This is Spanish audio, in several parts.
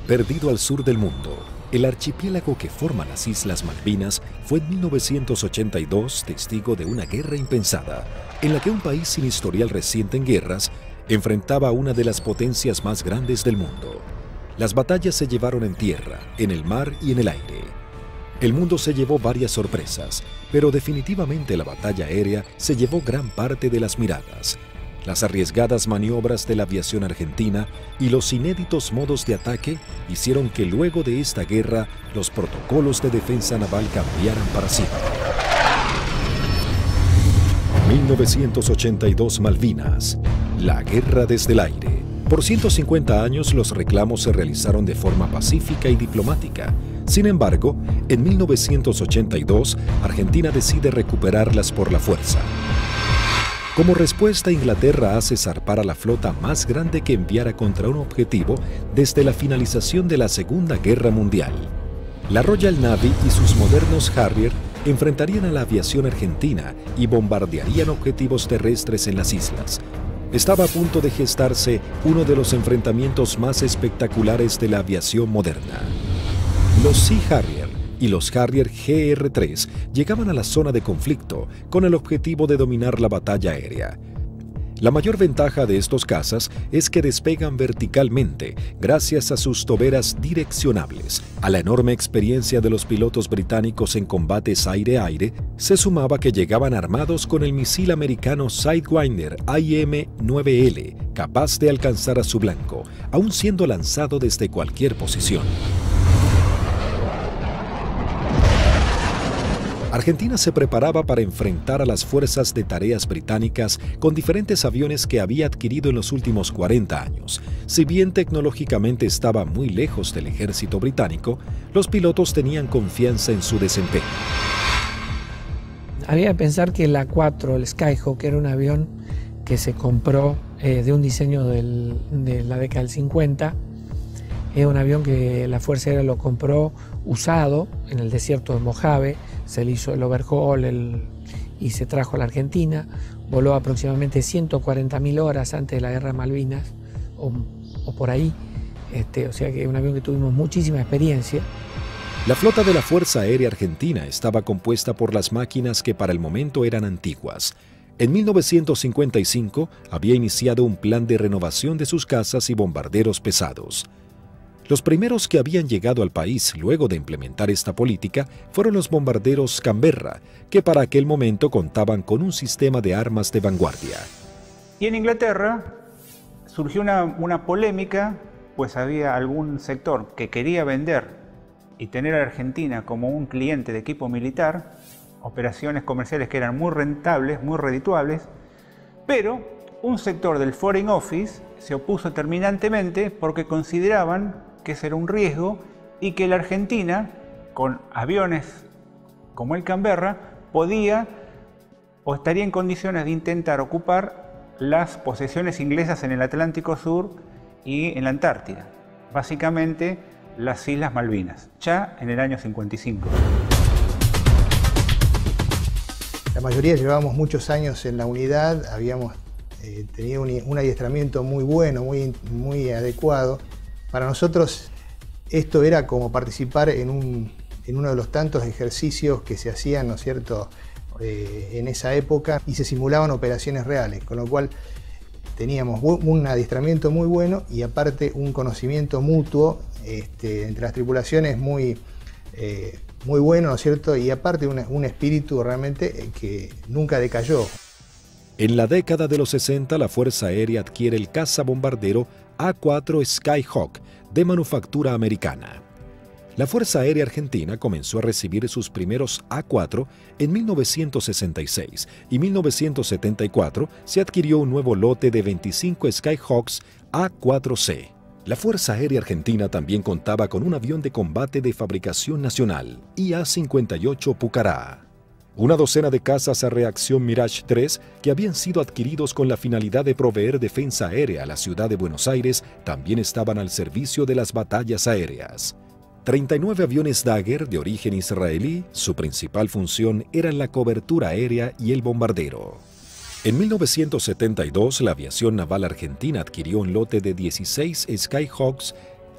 Perdido al sur del mundo, el archipiélago que forma las Islas Malvinas fue en 1982 testigo de una guerra impensada, en la que un país sin historial reciente en guerras enfrentaba a una de las potencias más grandes del mundo. Las batallas se llevaron en tierra, en el mar y en el aire. El mundo se llevó varias sorpresas, pero definitivamente la batalla aérea se llevó gran parte de las miradas. Las arriesgadas maniobras de la aviación argentina y los inéditos modos de ataque hicieron que luego de esta guerra los protocolos de defensa naval cambiaran para siempre. 1982 Malvinas, la guerra desde el aire. Por 150 años los reclamos se realizaron de forma pacífica y diplomática. Sin embargo, en 1982 Argentina decide recuperarlas por la fuerza. Como respuesta, Inglaterra hace zarpar a la flota más grande que enviara contra un objetivo desde la finalización de la Segunda Guerra Mundial. La Royal Navy y sus modernos Harrier enfrentarían a la aviación argentina y bombardearían objetivos terrestres en las islas. Estaba a punto de gestarse uno de los enfrentamientos más espectaculares de la aviación moderna. Los Sea Harrier y los Harrier GR-3 llegaban a la zona de conflicto con el objetivo de dominar la batalla aérea. La mayor ventaja de estos cazas es que despegan verticalmente gracias a sus toberas direccionables. A la enorme experiencia de los pilotos británicos en combates aire-aire, se sumaba que llegaban armados con el misil americano Sidewinder IM-9L, capaz de alcanzar a su blanco, aún siendo lanzado desde cualquier posición. Argentina se preparaba para enfrentar a las fuerzas de tareas británicas con diferentes aviones que había adquirido en los últimos 40 años. Si bien tecnológicamente estaba muy lejos del ejército británico, los pilotos tenían confianza en su desempeño. Había que pensar que el A4, el Skyhawk, era un avión que se compró de un diseño de la década del 50. Es un avión que la Fuerza Aérea lo compró usado en el desierto de Mojave, se le hizo el overhaul y se trajo a la Argentina, voló aproximadamente 140.000 horas antes de la Guerra de Malvinas, o por ahí, o sea que es un avión que tuvimos muchísima experiencia. La flota de la Fuerza Aérea Argentina estaba compuesta por las máquinas que para el momento eran antiguas. En 1955 había iniciado un plan de renovación de sus cazas y bombarderos pesados. Los primeros que habían llegado al país luego de implementar esta política fueron los bombarderos Canberra, que para aquel momento contaban con un sistema de armas de vanguardia. Y en Inglaterra surgió una polémica, pues había algún sector que quería vender y tener a Argentina como un cliente de equipo militar, operaciones comerciales que eran muy rentables, muy redituables, pero un sector del Foreign Office se opuso terminantemente porque consideraban que ese era un riesgo y que la Argentina, con aviones como el Canberra, podía o estaría en condiciones de intentar ocupar las posesiones inglesas en el Atlántico Sur y en la Antártida, básicamente las Islas Malvinas, ya en el año 55. La mayoría llevábamos muchos años en la unidad, habíamos tenido un adiestramiento muy bueno, muy adecuado. Para nosotros esto era como participar en uno de los tantos ejercicios que se hacían, ¿no es cierto?, en esa época, y se simulaban operaciones reales, con lo cual teníamos un adiestramiento muy bueno y aparte un conocimiento mutuo entre las tripulaciones muy bueno, ¿no es cierto?, y aparte un espíritu realmente que nunca decayó. En la década de los 60, la Fuerza Aérea adquiere el cazabombardero A4 Skyhawk de manufactura americana. La Fuerza Aérea Argentina comenzó a recibir sus primeros A4 en 1966 y en 1974 se adquirió un nuevo lote de 25 Skyhawks A4C. La Fuerza Aérea Argentina también contaba con un avión de combate de fabricación nacional, IA-58 Pucará. Una docena de cazas a reacción Mirage 3 que habían sido adquiridos con la finalidad de proveer defensa aérea a la ciudad de Buenos Aires también estaban al servicio de las batallas aéreas. 39 aviones Dagger de origen israelí, su principal función era la cobertura aérea y el bombardero. En 1972, la aviación naval argentina adquirió un lote de 16 Skyhawks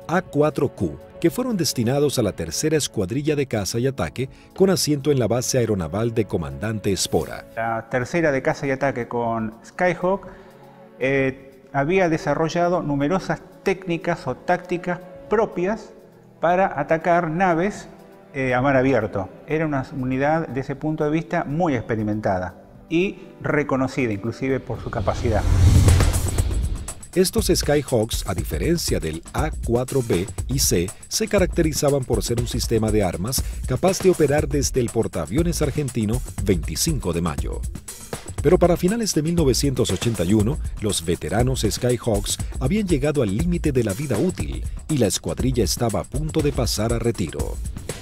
A4Q, que fueron destinados a la tercera escuadrilla de caza y ataque con asiento en la base aeronaval de Comandante Espora. La tercera de caza y ataque con Skyhawk había desarrollado numerosas técnicas o tácticas propias para atacar naves a mar abierto. Era una unidad desde ese punto de vista muy experimentada y reconocida inclusive por su capacidad. Estos Skyhawks, a diferencia del A4B y C, se caracterizaban por ser un sistema de armas capaz de operar desde el portaaviones argentino 25 de Mayo. Pero para finales de 1981, los veteranos Skyhawks habían llegado al límite de la vida útil y la escuadrilla estaba a punto de pasar a retiro.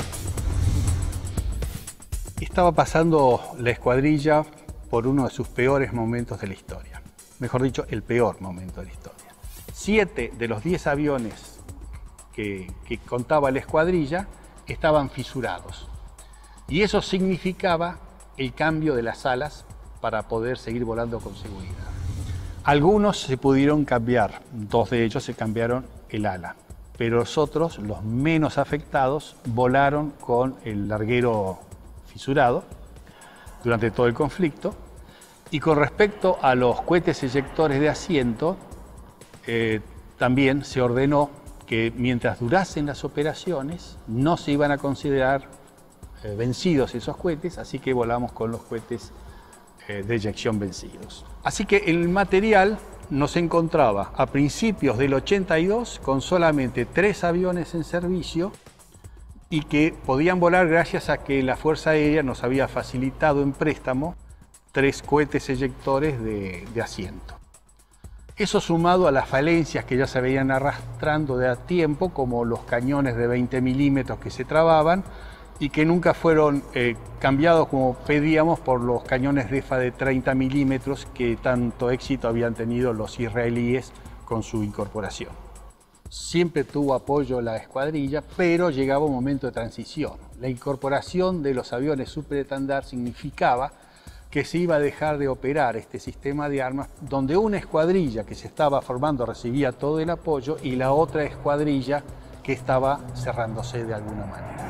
Estaba pasando la escuadrilla por uno de sus peores momentos de la historia. Mejor dicho, el peor momento de la historia. 7 de los 10 aviones que contaba la escuadrilla estaban fisurados. Y eso significaba el cambio de las alas para poder seguir volando con seguridad. Algunos se pudieron cambiar, 2 de ellos se cambiaron el ala, pero los otros, los menos afectados, volaron con el larguero fisurado durante todo el conflicto. Y con respecto a los cohetes eyectores de asiento, también se ordenó que mientras durasen las operaciones no se iban a considerar vencidos esos cohetes, así que volamos con los cohetes de eyección vencidos. Así que el material nos encontraba a principios del 82 con solamente 3 aviones en servicio y que podían volar gracias a que la Fuerza Aérea nos había facilitado en préstamo 3 cohetes eyectores de asiento. Eso sumado a las falencias que ya se veían arrastrando de a tiempo, como los cañones de 20 milímetros que se trababan y que nunca fueron cambiados como pedíamos por los cañones DEFA de 30 milímetros que tanto éxito habían tenido los israelíes con su incorporación. Siempre tuvo apoyo la escuadrilla, pero llegaba un momento de transición. La incorporación de los aviones superestandar significaba que se iba a dejar de operar este sistema de armas donde una escuadrilla que se estaba formando recibía todo el apoyo y la otra escuadrilla que estaba cerrándose de alguna manera.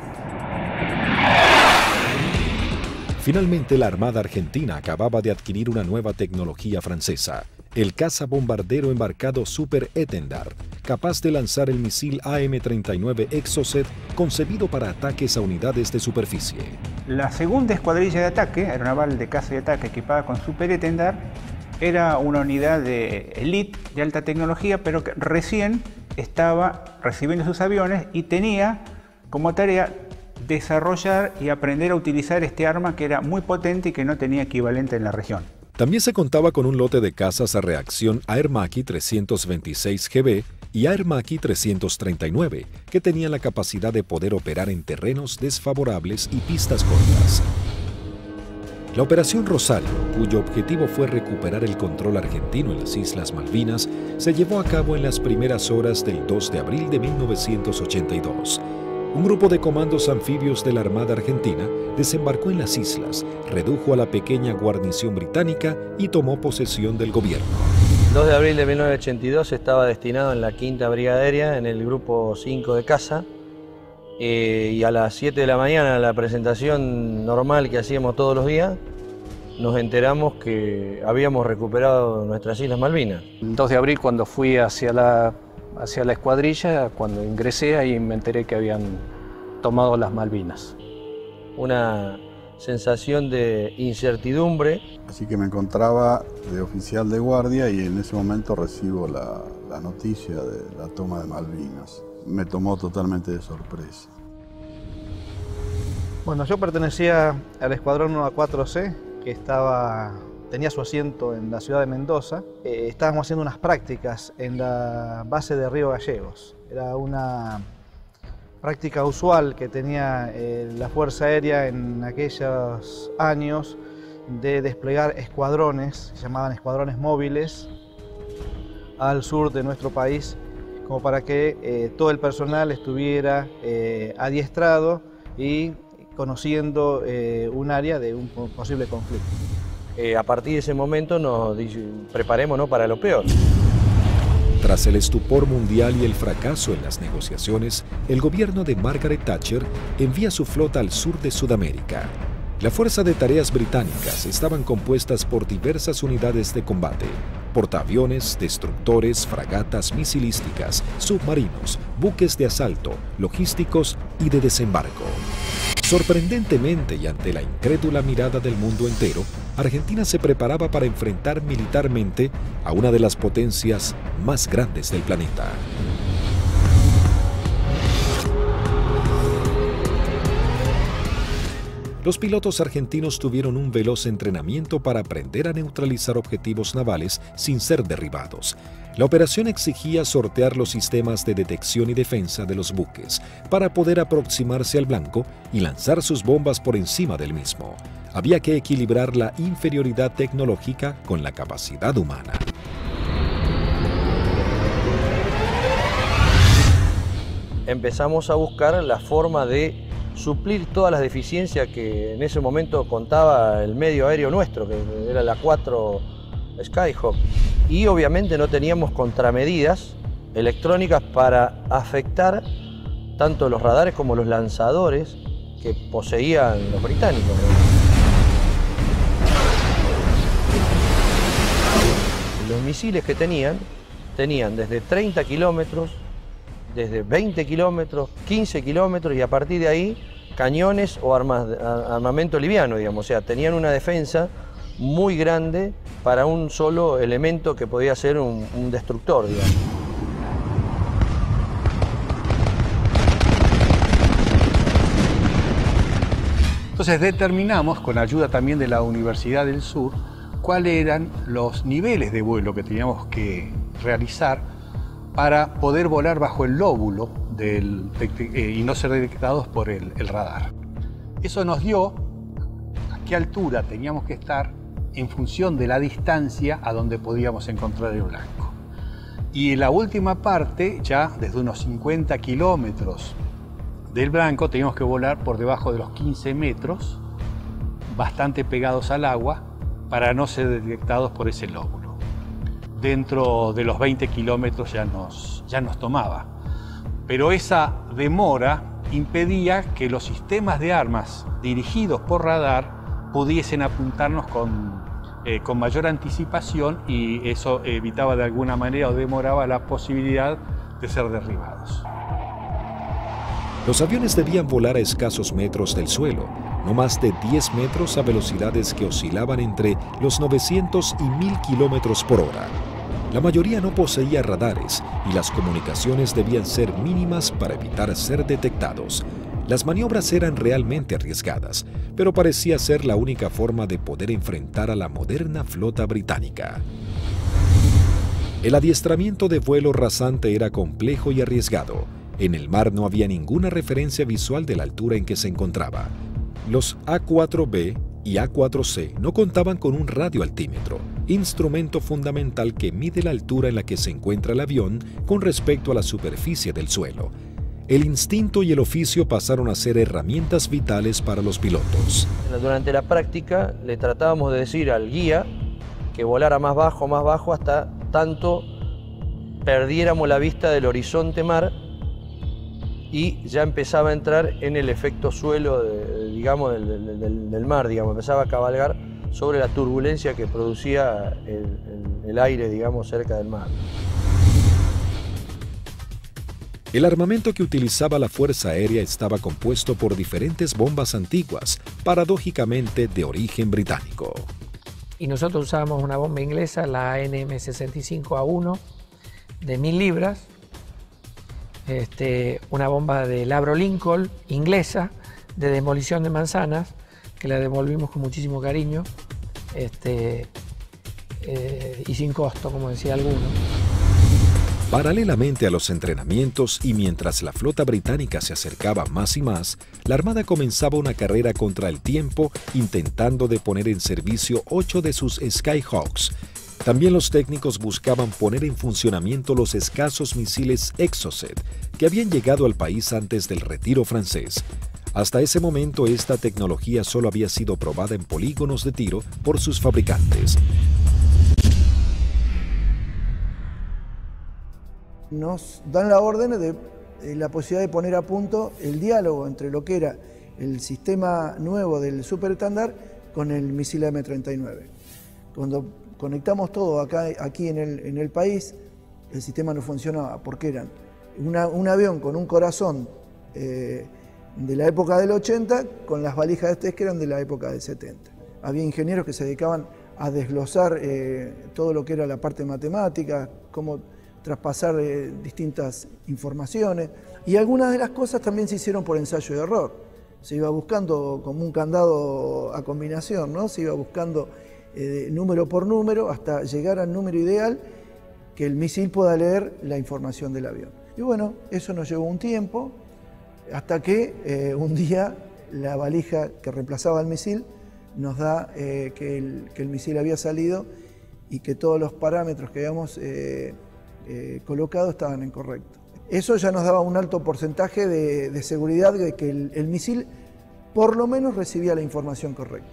Finalmente, la Armada Argentina acababa de adquirir una nueva tecnología francesa, el caza bombardero embarcado Super Étendard, capaz de lanzar el misil AM-39 Exocet concebido para ataques a unidades de superficie. La segunda escuadrilla de ataque, aeronaval de caza y ataque equipada con Super Étendard, era una unidad de élite de alta tecnología, pero que recién estaba recibiendo sus aviones y tenía como tarea desarrollar y aprender a utilizar este arma que era muy potente y que no tenía equivalente en la región. También se contaba con un lote de cazas a reacción Air Macchi 326 GB y Air Macchi 339, que tenían la capacidad de poder operar en terrenos desfavorables y pistas cortas. La Operación Rosario, cuyo objetivo fue recuperar el control argentino en las Islas Malvinas, se llevó a cabo en las primeras horas del 2 de abril de 1982. Un grupo de comandos anfibios de la Armada Argentina desembarcó en las islas, redujo a la pequeña guarnición británica y tomó posesión del gobierno. El 2 de abril de 1982 estaba destinado en la 5ª Brigada Aérea, en el grupo 5 de caza, y a las 7 de la mañana, en la presentación normal que hacíamos todos los días, nos enteramos que habíamos recuperado nuestras Islas Malvinas. El 2 de abril, cuando fui hacia la escuadrilla, cuando ingresé, ahí me enteré que habían tomado las Malvinas. Una sensación de incertidumbre. Así que me encontraba de oficial de guardia y en ese momento recibo la noticia de la toma de Malvinas. Me tomó totalmente de sorpresa. Bueno, yo pertenecía al escuadrón 1A4C, que tenía su asiento en la ciudad de Mendoza. Estábamos haciendo unas prácticas en la base de Río Gallegos. Era una práctica usual que tenía la Fuerza Aérea en aquellos años de desplegar escuadrones, se llamaban escuadrones móviles, al sur de nuestro país, como para que todo el personal estuviera adiestrado y conociendo un área de un posible conflicto. A partir de ese momento nos preparemos, ¿no?, para lo peor. Tras el estupor mundial y el fracaso en las negociaciones, el gobierno de Margaret Thatcher envía su flota al sur de Sudamérica. La Fuerza de Tareas Británicas estaban compuestas por diversas unidades de combate: portaaviones, destructores, fragatas misilísticas, submarinos, buques de asalto, logísticos y de desembarco. Sorprendentemente y ante la incrédula mirada del mundo entero, Argentina se preparaba para enfrentar militarmente a una de las potencias más grandes del planeta. Los pilotos argentinos tuvieron un veloz entrenamiento para aprender a neutralizar objetivos navales sin ser derribados. La operación exigía sortear los sistemas de detección y defensa de los buques para poder aproximarse al blanco y lanzar sus bombas por encima del mismo. Había que equilibrar la inferioridad tecnológica con la capacidad humana. Empezamos a buscar la forma de suplir todas las deficiencias que en ese momento contaba el medio aéreo nuestro, que era la 4 Skyhawk. Y obviamente no teníamos contramedidas electrónicas para afectar tanto los radares como los lanzadores que poseían los británicos. Los misiles que tenían desde 30 kilómetros, desde 20 kilómetros, 15 kilómetros y a partir de ahí cañones o armamento liviano, digamos. O sea, tenían una defensa muy grande para un solo elemento que podía ser un destructor, digamos. Entonces determinamos, con ayuda también de la Universidad del Sur, cuáles eran los niveles de vuelo que teníamos que realizar para poder volar bajo el lóbulo y no ser detectados por el radar. Eso nos dio a qué altura teníamos que estar en función de la distancia a donde podíamos encontrar el blanco. Y en la última parte, ya desde unos 50 kilómetros del blanco, teníamos que volar por debajo de los 15 metros, bastante pegados al agua, para no ser detectados por ese lóbulo. Dentro de los 20 kilómetros ya nos tomaba. Pero esa demora impedía que los sistemas de armas dirigidos por radar pudiesen apuntarnos con mayor anticipación, y eso evitaba de alguna manera o demoraba la posibilidad de ser derribados. Los aviones debían volar a escasos metros del suelo, no más de 10 metros a velocidades que oscilaban entre los 900 y 1000 kilómetros por hora. La mayoría no poseía radares y las comunicaciones debían ser mínimas para evitar ser detectados. Las maniobras eran realmente arriesgadas, pero parecía ser la única forma de poder enfrentar a la moderna flota británica. El adiestramiento de vuelo rasante era complejo y arriesgado. En el mar no había ninguna referencia visual de la altura en que se encontraba. Los A4B y A4C no contaban con un radioaltímetro, instrumento fundamental que mide la altura en la que se encuentra el avión con respecto a la superficie del suelo. El instinto y el oficio pasaron a ser herramientas vitales para los pilotos. Durante la práctica le tratábamos de decir al guía que volara más bajo, hasta tanto perdiéramos la vista del horizonte mar y ya empezaba a entrar en el efecto suelo del mar, digamos, empezaba a cabalgar sobre la turbulencia que producía el aire, digamos, cerca del mar. El armamento que utilizaba la Fuerza Aérea estaba compuesto por diferentes bombas antiguas, paradójicamente de origen británico. Y nosotros usábamos una bomba inglesa, la NM65A1, de 1000 libras, una bomba del Avro Lincoln, inglesa, de demolición de manzanas, que la devolvimos con muchísimo cariño y sin costo, como decía alguno. Paralelamente a los entrenamientos y mientras la flota británica se acercaba más y más, la Armada comenzaba una carrera contra el tiempo intentando de poner en servicio 8 de sus Skyhawks. También los técnicos buscaban poner en funcionamiento los escasos misiles Exocet que habían llegado al país antes del retiro francés. Hasta ese momento esta tecnología solo había sido probada en polígonos de tiro por sus fabricantes. nos dan la orden de la posibilidad de poner a punto el diálogo entre lo que era el sistema nuevo del superestándar con el misil M39. Cuando conectamos todo aquí en el país, el sistema no funcionaba porque eran un avión con un corazón de la época del 80 con las valijas de test que eran de la época del 70. Había ingenieros que se dedicaban a desglosar todo lo que era la parte matemática, cómo traspasar distintas informaciones, y algunas de las cosas también se hicieron por ensayo y error. Se iba buscando como un candado a combinación, ¿no? Se iba buscando número por número hasta llegar al número ideal que el misil pueda leer la información del avión. Y bueno, eso nos llevó un tiempo, hasta que un día la valija que reemplazaba al misil nos da que el misil había salido y que todos los parámetros que habíamos colocado estaban incorrectos. Eso ya nos daba un alto porcentaje de seguridad de que el misil por lo menos recibía la información correcta.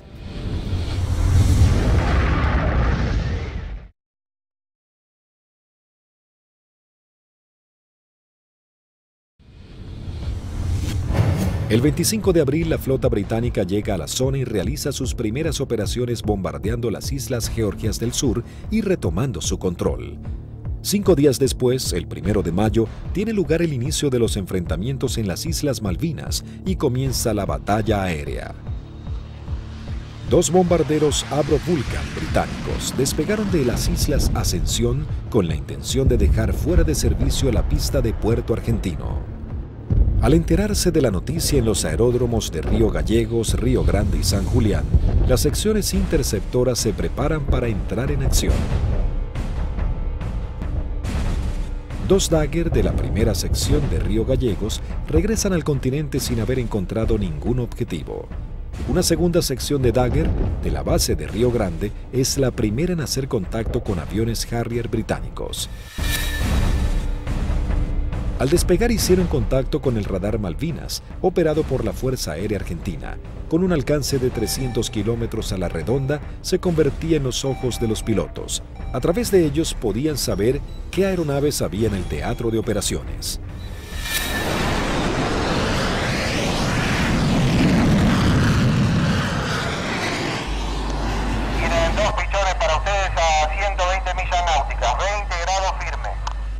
El 25 de abril, la flota británica llega a la zona y realiza sus primeras operaciones bombardeando las islas Georgias del Sur y retomando su control. 5 días después, el 1 de mayo, tiene lugar el inicio de los enfrentamientos en las Islas Malvinas y comienza la batalla aérea. 2 bombarderos Avro Vulcan británicos despegaron de las Islas Ascensión con la intención de dejar fuera de servicio la pista de Puerto Argentino. Al enterarse de la noticia en los aeródromos de Río Gallegos, Río Grande y San Julián, las secciones interceptoras se preparan para entrar en acción. 2 Dagger de la primera sección de Río Gallegos regresan al continente sin haber encontrado ningún objetivo. Una segunda sección de Dagger de la base de Río Grande es la primera en hacer contacto con aviones Harrier británicos. Al despegar hicieron contacto con el radar Malvinas, operado por la Fuerza Aérea Argentina. Con un alcance de 300 kilómetros a la redonda, se convertía en los ojos de los pilotos. A través de ellos podían saber qué aeronaves había en el teatro de operaciones. Tienen 2 pichones para ustedes a 120 millas náuticas, 20 grados firme.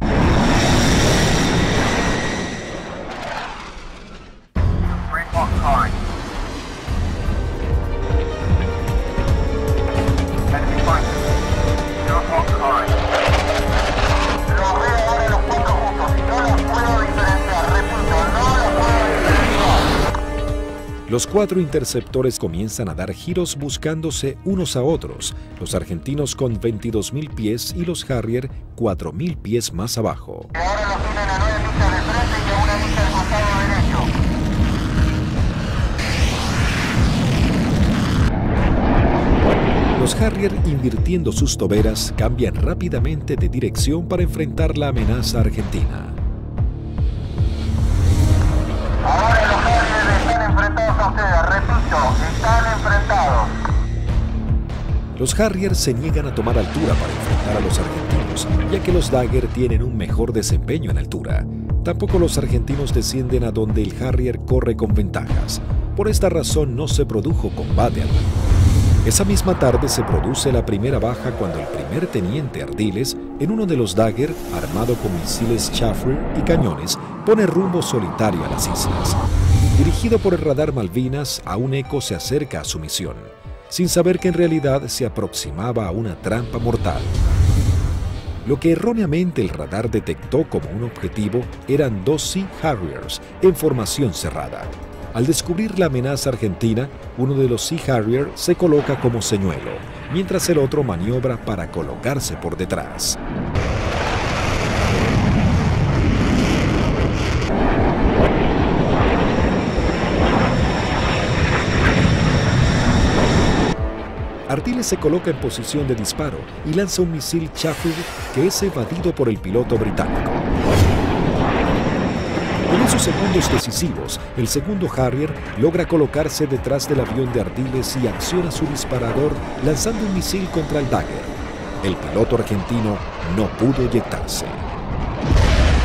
Los 4 interceptores comienzan a dar giros buscándose unos a otros, los argentinos con 22.000 pies y los Harrier 4.000 pies más abajo. Ahora los tienen a 9 millas de frente y a 1 milla del costado derecho. Los Harrier, invirtiendo sus toberas, cambian rápidamente de dirección para enfrentar la amenaza argentina. Ahora los Harrier están enfrentados a ustedes, repito, están enfrentados. Los Harrier se niegan a tomar altura para enfrentar a los argentinos, ya que los Dagger tienen un mejor desempeño en altura. Tampoco los argentinos descienden a donde el Harrier corre con ventajas. Por esta razón no se produjo combate alguno. Esa misma tarde se produce la primera baja cuando el primer teniente Ardiles, en uno de los Dagger, armado con misiles Chaffee y cañones, pone rumbo solitario a las islas. Dirigido por el radar Malvinas, aún Eco se acerca a su misión, sin saber que en realidad se aproximaba a una trampa mortal. Lo que erróneamente el radar detectó como un objetivo eran 2 Sea Harriers en formación cerrada. Al descubrir la amenaza argentina, uno de los Sea Harrier se coloca como señuelo, mientras el otro maniobra para colocarse por detrás. Ardiles se coloca en posición de disparo y lanza un misil Chaffee que es evadido por el piloto británico. En esos segundos decisivos, el segundo Harrier logra colocarse detrás del avión de Ardiles y acciona su disparador lanzando un misil contra el Dagger. El piloto argentino no pudo eyectarse.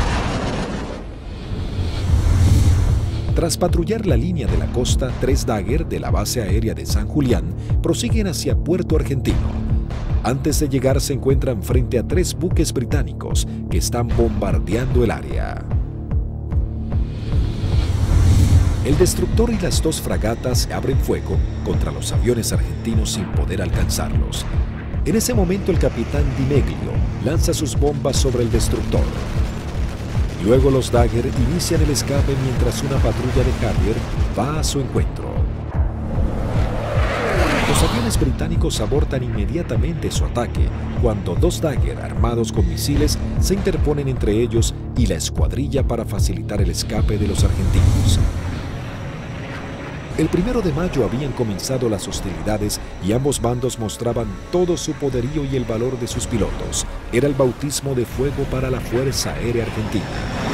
Tras patrullar la línea de la costa, 3 Dagger de la base aérea de San Julián prosiguen hacia Puerto Argentino. Antes de llegar se encuentran frente a 3 buques británicos que están bombardeando el área. El destructor y las 2 fragatas abren fuego contra los aviones argentinos sin poder alcanzarlos. En ese momento el capitán Di Meglio lanza sus bombas sobre el destructor. Luego los Dagger inician el escape mientras una patrulla de Harrier va a su encuentro. Los aviones británicos abortan inmediatamente su ataque cuando 2 Dagger armados con misiles se interponen entre ellos y la escuadrilla para facilitar el escape de los argentinos. El 1 de mayo habían comenzado las hostilidades y ambos bandos mostraban todo su poderío y el valor de sus pilotos. Era el bautismo de fuego para la Fuerza Aérea Argentina.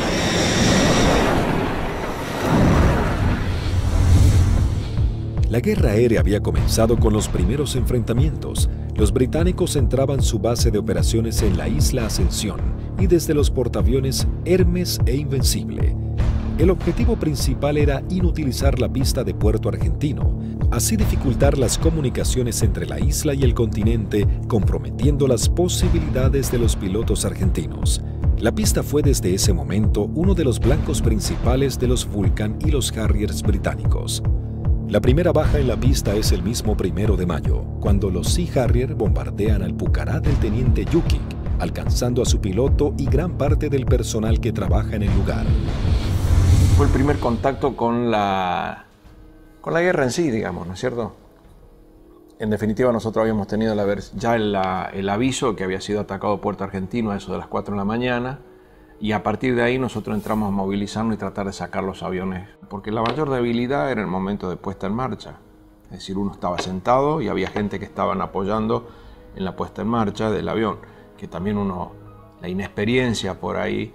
La guerra aérea había comenzado con los primeros enfrentamientos. Los británicos centraban su base de operaciones en la isla Ascensión y desde los portaaviones Hermes e Invencible. El objetivo principal era inutilizar la pista de Puerto Argentino, así dificultar las comunicaciones entre la isla y el continente, comprometiendo las posibilidades de los pilotos argentinos. La pista fue desde ese momento uno de los blancos principales de los Vulcan y los Harriers británicos. La primera baja en la pista es el mismo 1 de mayo, cuando los Sea Harrier bombardean al Pucará del teniente Yukik, alcanzando a su piloto y gran parte del personal que trabaja en el lugar. Fue el primer contacto con la guerra en sí, digamos, ¿no es cierto? En definitiva, nosotros habíamos tenido ya el aviso que había sido atacado Puerto Argentino a eso de las 4 de la mañana, y a partir de ahí nosotros entramos a movilizarnos y tratar de sacar los aviones, porque la mayor debilidad era el momento de puesta en marcha. Es decir, uno estaba sentado y había gente que estaban apoyando en la puesta en marcha del avión, que también la inexperiencia por ahí,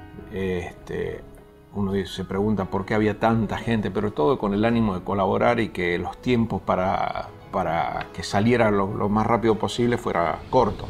uno se pregunta por qué había tanta gente, pero todo con el ánimo de colaborar y que los tiempos para que saliera lo más rápido posible fuera corto.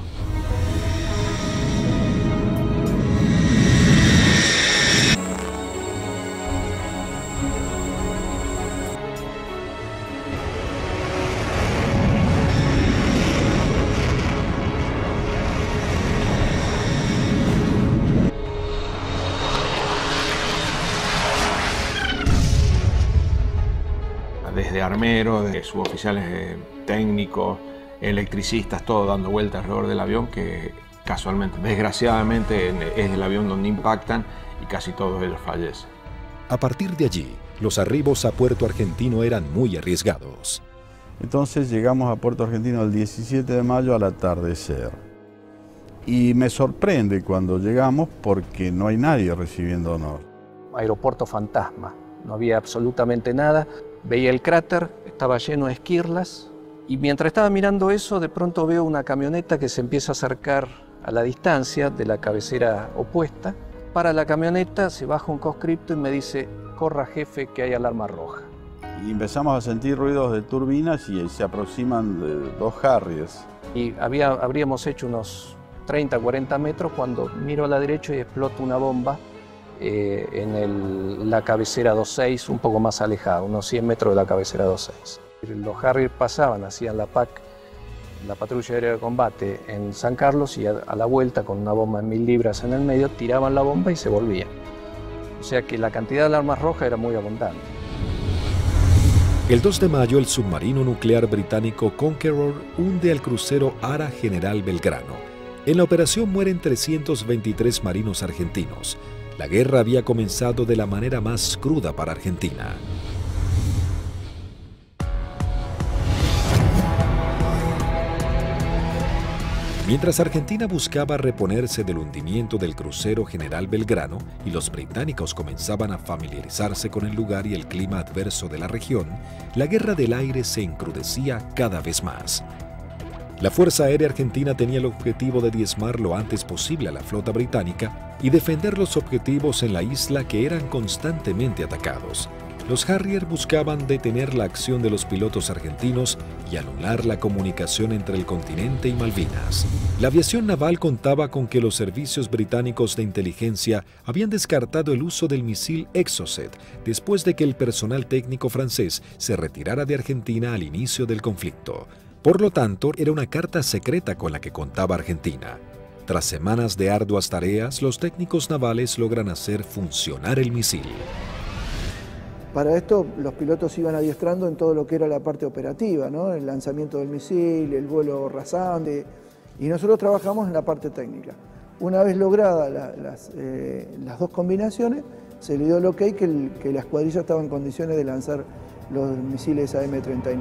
Desde armeros, de suboficiales técnicos, electricistas, todo dando vueltas alrededor del avión, que casualmente, desgraciadamente, es el avión donde impactan y casi todos ellos fallecen. A partir de allí, los arribos a Puerto Argentino eran muy arriesgados. Entonces llegamos a Puerto Argentino el 17 de mayo al atardecer. Y me sorprende cuando llegamos porque no hay nadie recibiéndonos. Aeropuerto fantasma, no había absolutamente nada. Veía el cráter, estaba lleno de esquirlas, y mientras estaba mirando eso, de pronto veo una camioneta que se empieza a acercar a la distancia de la cabecera opuesta. Para la camioneta, se baja un conscripto y me dice: corra jefe, que hay alarma roja. Y empezamos a sentir ruidos de turbinas y se aproximan 2 Harriers. Y habríamos hecho unos 30, 40 metros cuando miro a la derecha y explota una bomba en la cabecera 26, un poco más alejada, unos 100 metros de la cabecera 26. Los Harrier pasaban, hacían la PAC, la patrulla aérea de combate en San Carlos, y a la vuelta con una bomba de 1000 libras en el medio, tiraban la bomba y se volvían. O sea que la cantidad de alarmas rojas era muy abundante. El 2 de mayo, el submarino nuclear británico Conqueror hunde al crucero Ara General Belgrano. En la operación mueren 323 marinos argentinos. La guerra había comenzado de la manera más cruda para Argentina. Mientras Argentina buscaba reponerse del hundimiento del crucero General Belgrano y los británicos comenzaban a familiarizarse con el lugar y el clima adverso de la región, la guerra del aire se encrudecía cada vez más. La Fuerza Aérea Argentina tenía el objetivo de diezmar lo antes posible a la flota británica y defender los objetivos en la isla que eran constantemente atacados. Los Harrier buscaban detener la acción de los pilotos argentinos y anular la comunicación entre el continente y Malvinas. La aviación naval contaba con que los servicios británicos de inteligencia habían descartado el uso del misil Exocet después de que el personal técnico francés se retirara de Argentina al inicio del conflicto. Por lo tanto, era una carta secreta con la que contaba Argentina. Tras semanas de arduas tareas, los técnicos navales logran hacer funcionar el misil. Para esto, los pilotos iban adiestrando en todo lo que era la parte operativa, ¿no? El lanzamiento del misil, el vuelo rasante, y nosotros trabajamos en la parte técnica. Una vez logradas las dos combinaciones, se le dio el ok que la escuadrilla estaba en condiciones de lanzar los misiles AM-39.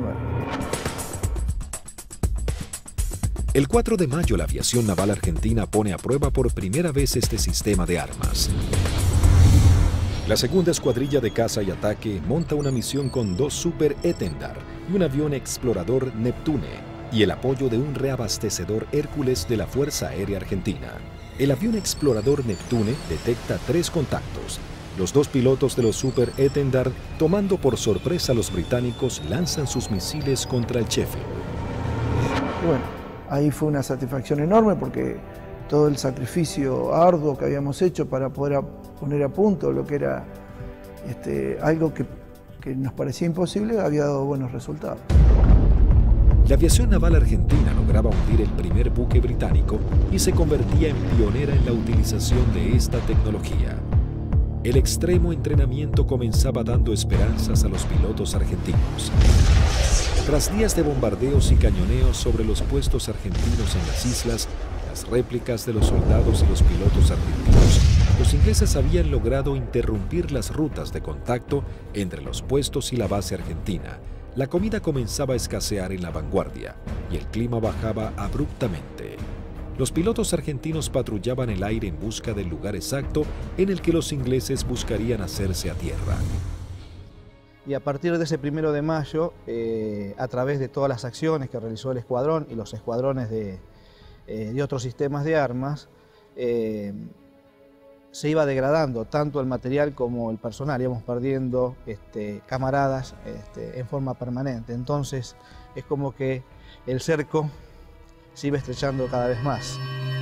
El 4 de mayo, la aviación naval argentina pone a prueba por primera vez este sistema de armas. La segunda escuadrilla de caza y ataque monta una misión con 2 Super Etendard y un avión explorador Neptune y el apoyo de un reabastecedor Hércules de la Fuerza Aérea Argentina. El avión explorador Neptune detecta 3 contactos. Los 2 pilotos de los Super Etendard, tomando por sorpresa a los británicos, lanzan sus misiles contra el Chefe. Bueno, ahí fue una satisfacción enorme porque todo el sacrificio arduo que habíamos hecho para poder poner a punto lo que era algo que nos parecía imposible había dado buenos resultados. La aviación naval argentina lograba hundir el primer buque británico y se convertía en pionera en la utilización de esta tecnología. El extremo entrenamiento comenzaba dando esperanzas a los pilotos argentinos. Tras días de bombardeos y cañoneos sobre los puestos argentinos en las islas, las réplicas de los soldados y los pilotos argentinos, los ingleses habían logrado interrumpir las rutas de contacto entre los puestos y la base argentina. La comida comenzaba a escasear en la vanguardia y el clima bajaba abruptamente. Los pilotos argentinos patrullaban el aire en busca del lugar exacto en el que los ingleses buscarían hacerse a tierra. Y a partir de ese 1 de mayo, a través de todas las acciones que realizó el escuadrón y los escuadrones de otros sistemas de armas, se iba degradando tanto el material como el personal, íbamos perdiendo camaradas en forma permanente. Entonces es como que el cerco se iba estrechando cada vez más.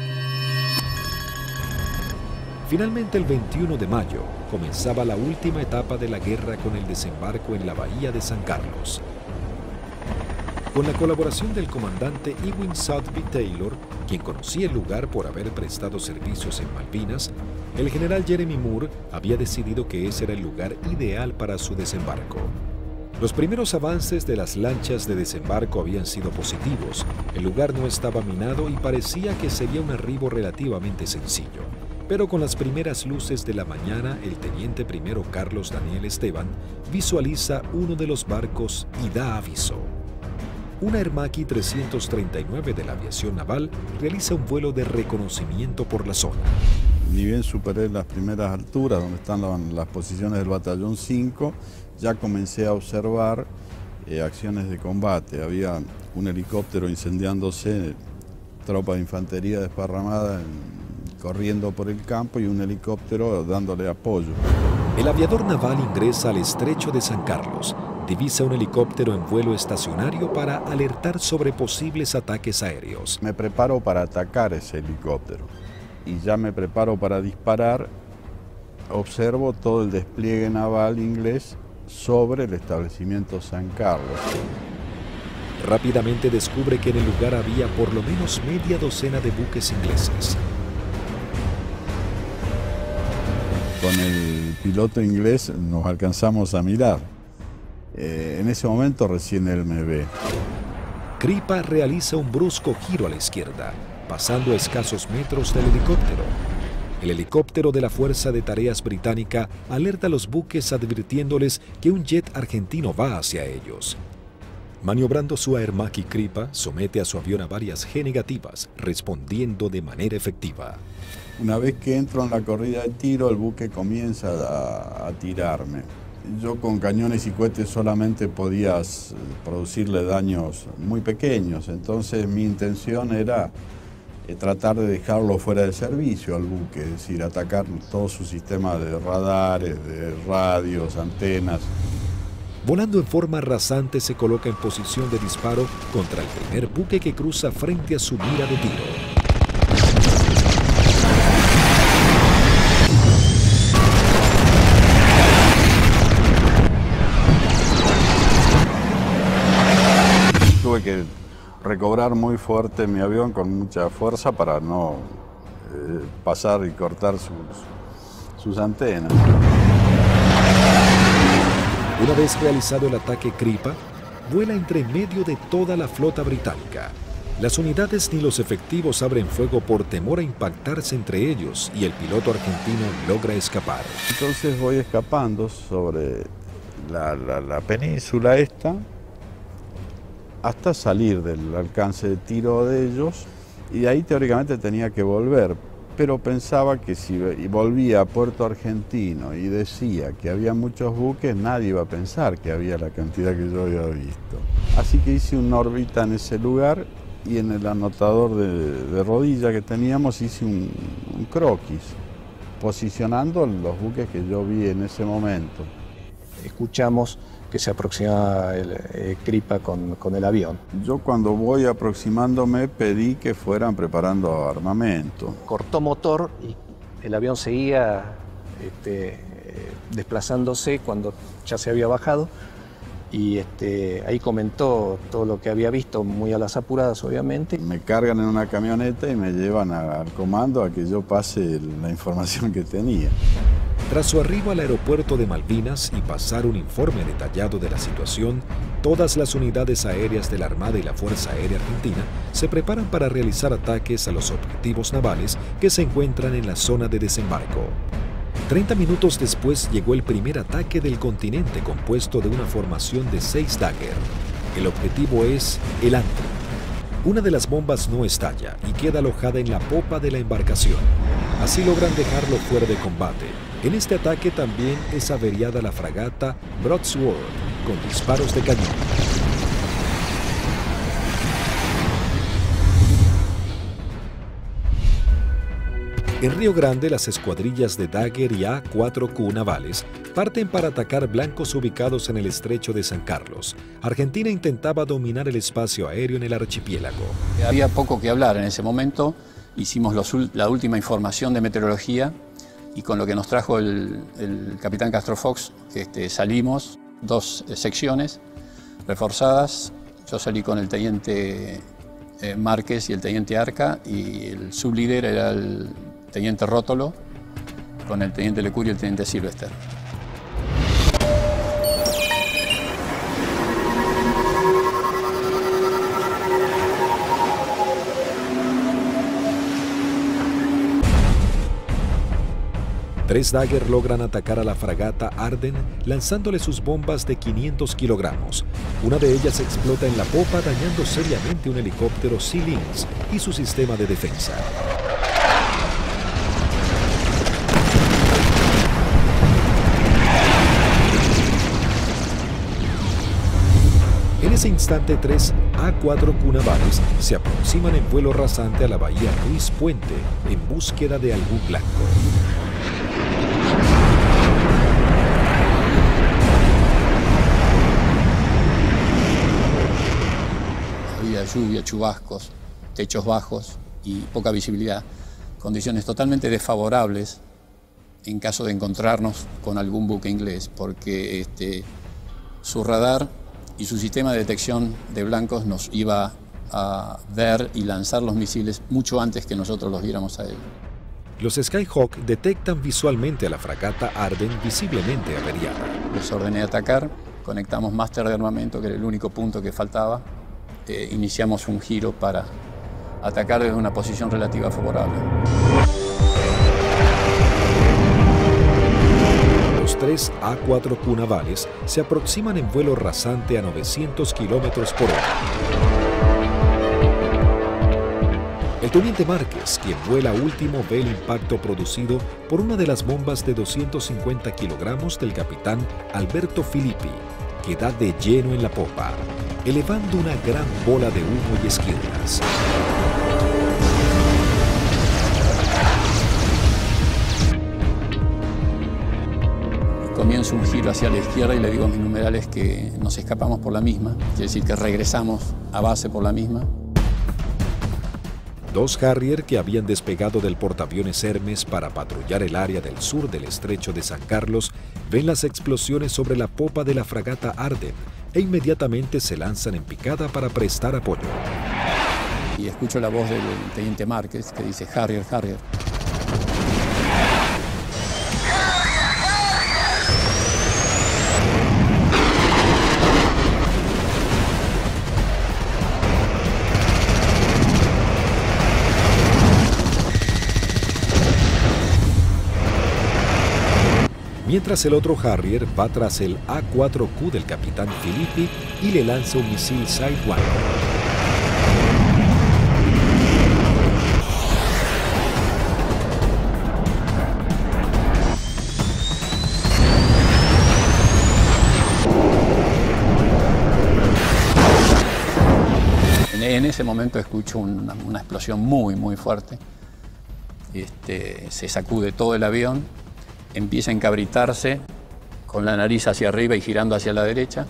Finalmente, el 21 de mayo, comenzaba la última etapa de la guerra con el desembarco en la bahía de San Carlos. Con la colaboración del comandante Ewing Southby Taylor, quien conocía el lugar por haber prestado servicios en Malvinas, el general Jeremy Moore había decidido que ese era el lugar ideal para su desembarco. Los primeros avances de las lanchas de desembarco habían sido positivos, el lugar no estaba minado y parecía que sería un arribo relativamente sencillo. Pero con las primeras luces de la mañana, el teniente primero Carlos Daniel Esteban visualiza uno de los barcos y da aviso. Una Aermacchi 339 de la aviación naval realiza un vuelo de reconocimiento por la zona. Ni bien superé las primeras alturas, donde están las posiciones del batallón 5, ya comencé a observar acciones de combate. Había un helicóptero incendiándose, tropa de infantería desparramada corriendo por el campo y un helicóptero dándole apoyo. El aviador naval ingresa al estrecho de San Carlos, divisa un helicóptero en vuelo estacionario para alertar sobre posibles ataques aéreos. Me preparo para atacar ese helicóptero y ya me preparo para disparar. Observo todo el despliegue naval inglés sobre el establecimiento San Carlos. Rápidamente descubre que en el lugar había por lo menos media docena de buques ingleses. Con el piloto inglés nos alcanzamos a mirar. En ese momento recién él me ve. Crippa realiza un brusco giro a la izquierda, pasando a escasos metros del helicóptero. El helicóptero de la Fuerza de Tareas Británica alerta a los buques advirtiéndoles que un jet argentino va hacia ellos. Maniobrando su Aermacchi, Crippa somete a su avión a varias G negativas, respondiendo de manera efectiva. Una vez que entro en la corrida de tiro, el buque comienza a tirarme. Yo con cañones y cohetes solamente podía producirle daños muy pequeños, entonces mi intención era tratar de dejarlo fuera de servicio al buque, es decir, atacar todo su sistema de radares, de radios, antenas. Volando en forma rasante se coloca en posición de disparo contra el primer buque que cruza frente a su mira de tiro. Tuve que recobrar muy fuerte mi avión con mucha fuerza para no pasar y cortar sus antenas. Una vez realizado el ataque Kripa, vuela entre medio de toda la flota británica. Las unidades ni los efectivos abren fuego por temor a impactarse entre ellos y el piloto argentino logra escapar. Entonces voy escapando sobre la península esta hasta salir del alcance de tiro de ellos, y de ahí teóricamente tenía que volver, pero pensaba que si volvía a Puerto Argentino y decía que había muchos buques, nadie iba a pensar que había la cantidad que yo había visto. Así que hice una órbita en ese lugar y en el anotador de rodilla que teníamos hice un croquis, posicionando los buques que yo vi en ese momento. Escuchamos que se aproximaba el Kripa con el avión. Yo cuando voy aproximándome pedí que fueran preparando armamento. Cortó motor y el avión seguía desplazándose cuando ya se había bajado, y ahí comentó todo lo que había visto, muy a las apuradas obviamente. Me cargan en una camioneta y me llevan al comando a que yo pase la información que tenía. Tras su arribo al aeropuerto de Malvinas y pasar un informe detallado de la situación, todas las unidades aéreas de la Armada y la Fuerza Aérea Argentina se preparan para realizar ataques a los objetivos navales que se encuentran en la zona de desembarco. 30 minutos después llegó el primer ataque del continente compuesto de una formación de 6 Dagger. El objetivo es el Antrim. Una de las bombas no estalla y queda alojada en la popa de la embarcación. Así logran dejarlo fuera de combate. En este ataque también es averiada la fragata Broadsword con disparos de cañón. En Río Grande, las escuadrillas de Dagger y A4Q navales parten para atacar blancos ubicados en el estrecho de San Carlos. Argentina intentaba dominar el espacio aéreo en el archipiélago. Había poco que hablar en ese momento. Hicimos la última información de meteorología y con lo que nos trajo el capitán Castro Fox, salimos 2 secciones reforzadas. Yo salí con el teniente Márquez y el teniente Arca, y el sublíder era el teniente Rótolo, con el teniente Lecurio y el teniente Silvester. Tres Dagger logran atacar a la fragata Arden lanzándole sus bombas de 500 kilogramos. Una de ellas explota en la popa dañando seriamente un helicóptero Sea Lynx y su sistema de defensa. En ese instante, 3 A4Q navales se aproximan en vuelo rasante a la bahía Ruiz Puente en búsqueda de algún blanco. Había lluvia, chubascos, techos bajos y poca visibilidad. Condiciones totalmente desfavorables en caso de encontrarnos con algún buque inglés, porque su radar y su sistema de detección de blancos nos iba a ver y lanzar los misiles mucho antes que nosotros los viéramos a él. Los Skyhawk detectan visualmente a la fragata Arden visiblemente averiada. Les ordené atacar, conectamos máster de armamento, que era el único punto que faltaba. Iniciamos un giro para atacar desde una posición relativa favorable. Los 3 A4Q navales se aproximan en vuelo rasante a 900 kilómetros por hora. El teniente Márquez, quien vuela último, ve el impacto producido por una de las bombas de 250 kilogramos del capitán Alberto Filippi, que da de lleno en la popa, elevando una gran bola de humo y esquirlas. comienzo un giro hacia la izquierda y le digo a mis numerales que nos escapamos por la misma, quiere decir que regresamos a base por la misma. Dos Harrier que habían despegado del portaaviones Hermes para patrullar el área del sur del estrecho de San Carlos ven las explosiones sobre la popa de la fragata Arden e inmediatamente se lanzan en picada para prestar apoyo. Y escucho la voz del teniente Márquez que dice Harrier, Harrier. Mientras el otro Harrier va tras el A4Q del capitán Filippi y le lanza un misil Sidewinder. En ese momento escucho una explosión muy fuerte. Se sacude todo el avión, empieza a encabritarse con la nariz hacia arriba y girando hacia la derecha.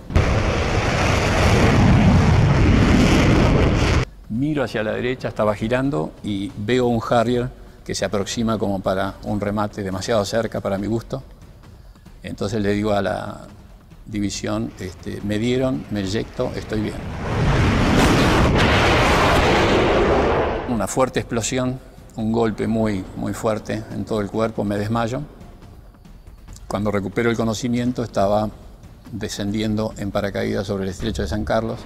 Miro hacia la derecha, estaba girando y veo un Harrier que se aproxima como para un remate demasiado cerca para mi gusto. Entonces le digo a la división, me dieron, me eyecto, estoy bien. Una fuerte explosión, un golpe muy fuerte en todo el cuerpo, me desmayo. Cuando recupero el conocimiento estaba descendiendo en paracaídas sobre el estrecho de San Carlos.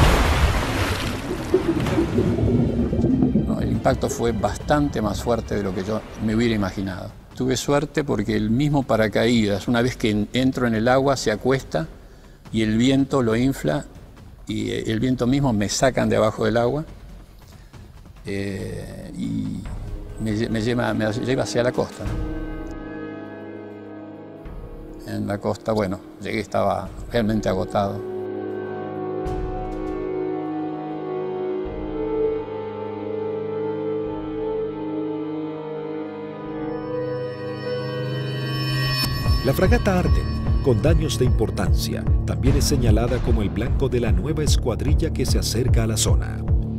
El impacto fue bastante más fuerte de lo que yo me hubiera imaginado. Tuve suerte porque el mismo paracaídas, una vez que entro en el agua, se acuesta y el viento lo infla y el viento mismo me sacan de abajo del agua y me lleva hacia la costa. En la costa, bueno, llegué, estaba realmente agotado. La fragata Arden, con daños de importancia, también es señalada como el blanco de la nueva escuadrilla que se acerca a la zona.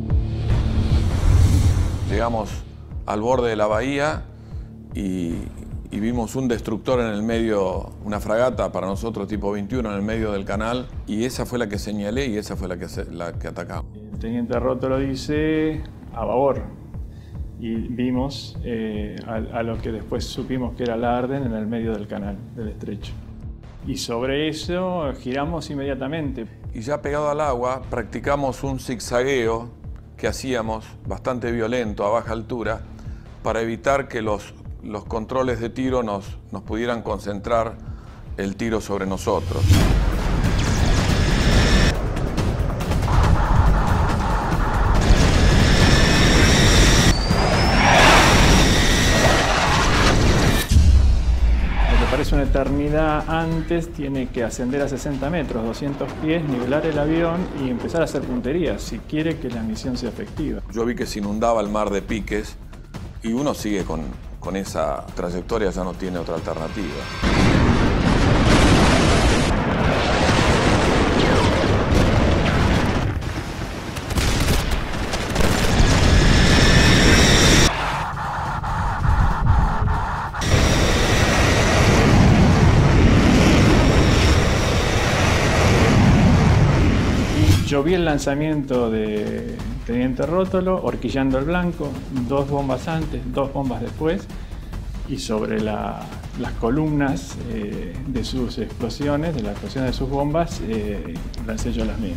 Llegamos al borde de la bahía y vimos un destructor en el medio, una fragata para nosotros tipo 21 en el medio del canal, y esa fue la que señalé y esa fue la que atacamos. El teniente Rótolo dice a babor y vimos a lo que después supimos que era la Arden en el medio del canal, del estrecho. Y sobre eso giramos inmediatamente. Y ya pegado al agua practicamos un zigzagueo que hacíamos bastante violento a baja altura para evitar que los controles de tiro nos pudieran concentrar el tiro sobre nosotros. Lo que parece una eternidad antes tiene que ascender a 60 metros, 200 pies, nivelar el avión y empezar a hacer puntería si quiere que la misión sea efectiva. Yo vi que se inundaba el mar de piques y uno sigue con esa trayectoria, ya no tiene otra alternativa. Yo vi el lanzamiento de teniente Rótolo, horquillando el blanco, 2 bombas antes, 2 bombas después, y sobre las columnas de sus explosiones, de la explosión de sus bombas, lancé yo las mías.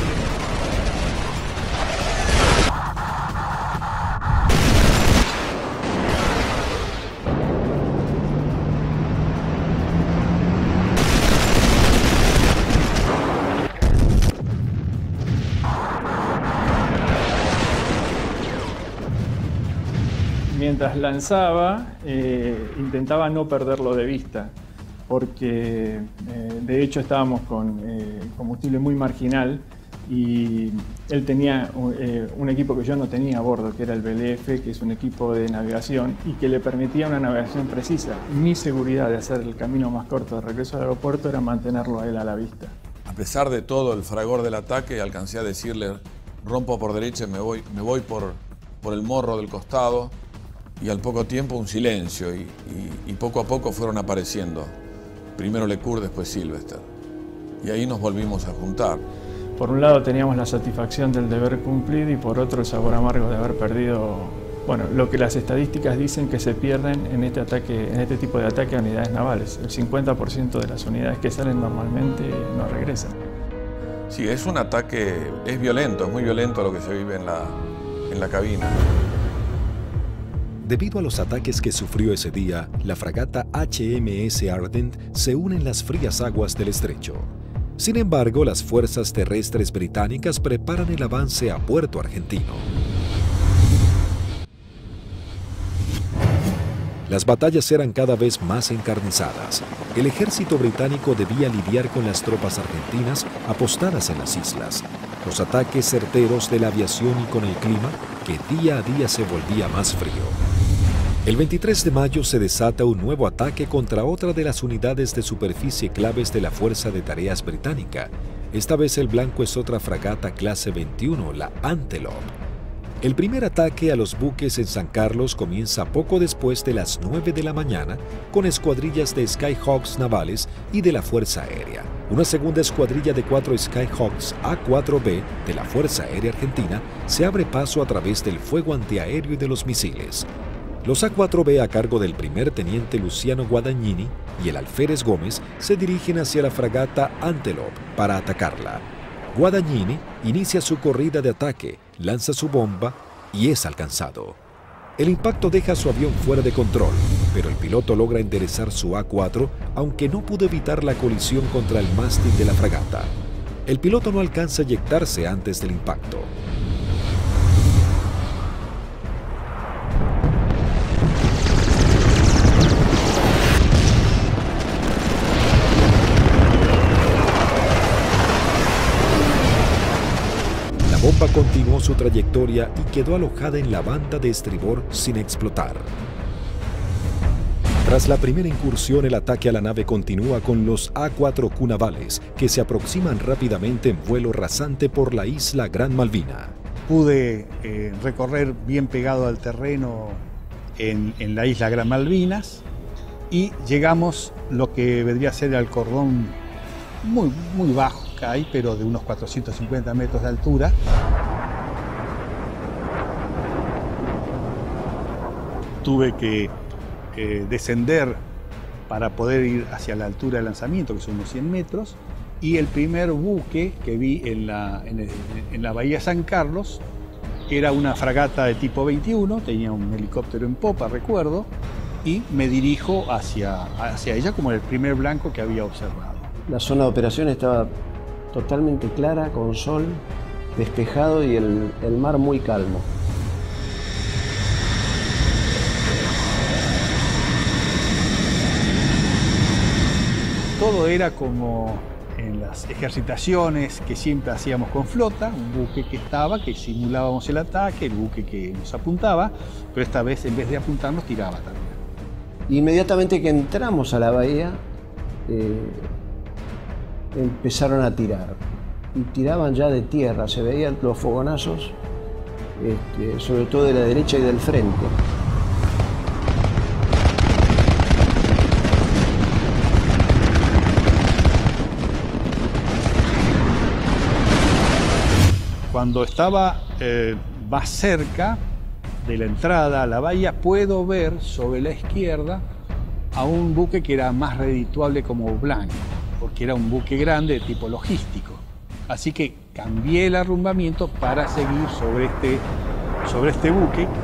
Mientras lanzaba, intentaba no perderlo de vista, porque de hecho estábamos con combustible muy marginal y él tenía un equipo que yo no tenía a bordo, que era el BLF, que es un equipo de navegación y que le permitía una navegación precisa. Mi seguridad de hacer el camino más corto de regreso al aeropuerto era mantenerlo a él a la vista. A pesar de todo el fragor del ataque, alcancé a decirle: rompo por derecha y me voy por el morro del costado, y al poco tiempo un silencio y poco a poco fueron apareciendo. Primero Lecour, después Sylvester. Y ahí nos volvimos a juntar. Por un lado teníamos la satisfacción del deber cumplido y por otro el sabor amargo de haber perdido, bueno, lo que las estadísticas dicen que se pierden en este tipo de ataque a unidades navales. El 50% de las unidades que salen normalmente no regresan. Sí, es un ataque, es violento, es muy violento lo que se vive en la cabina. Debido a los ataques que sufrió ese día, la fragata HMS Ardent se une en las frías aguas del estrecho. Sin embargo, las fuerzas terrestres británicas preparan el avance a Puerto Argentino. Las batallas eran cada vez más encarnizadas. El ejército británico debía lidiar con las tropas argentinas apostadas en las islas, los ataques certeros de la aviación y con el clima que día a día se volvía más frío. El 23 de mayo se desata un nuevo ataque contra otra de las unidades de superficie claves de la Fuerza de Tareas británica. Esta vez el blanco es otra fragata clase 21, la Antelope. El primer ataque a los buques en San Carlos comienza poco después de las 9 de la mañana con escuadrillas de Skyhawks navales y de la Fuerza Aérea. Una segunda escuadrilla de 4 Skyhawks A4B de la Fuerza Aérea Argentina se abre paso a través del fuego antiaéreo y de los misiles. Los A4B a cargo del primer teniente Luciano Guadagnini y el alférez Gómez se dirigen hacia la fragata Antelope para atacarla. Guadagnini inicia su corrida de ataque, lanza su bomba y es alcanzado. El impacto deja su avión fuera de control, pero el piloto logra enderezar su A4, aunque no pudo evitar la colisión contra el mástil de la fragata. El piloto no alcanza a eyectarse antes del impacto. La bomba continuó su trayectoria y quedó alojada en la banda de estribor sin explotar. Tras la primera incursión, el ataque a la nave continúa con los A4Q navales, que se aproximan rápidamente en vuelo rasante por la isla Gran Malvina. Pude recorrer bien pegado al terreno en la isla Gran Malvinas y llegamos lo que vendría a ser al cordón muy bajo que hay, pero de unos 450 metros de altura. Tuve que descender para poder ir hacia la altura de lanzamiento, que son unos 100 metros, y el primer buque que vi en la bahía San Carlos era una fragata de tipo 21, tenía un helicóptero en popa, recuerdo, y me dirijo hacia ella como el primer blanco que había observado. La zona de operación estaba totalmente clara, con sol, despejado y el mar muy calmo. Todo era como en las ejercitaciones que siempre hacíamos con flota, un buque que simulábamos el ataque, el buque que nos apuntaba, pero esta vez en vez de apuntarnos tiraba también. Inmediatamente que entramos a la bahía, empezaron a tirar. Y tiraban ya de tierra, se veían los fogonazos, sobre todo de la derecha y del frente. Cuando estaba más cerca de la entrada a la bahía, puedo ver sobre la izquierda a un buque que era más redituable como blanco, porque era un buque grande de tipo logístico. Así que cambié el arrumbamiento para seguir sobre este buque. En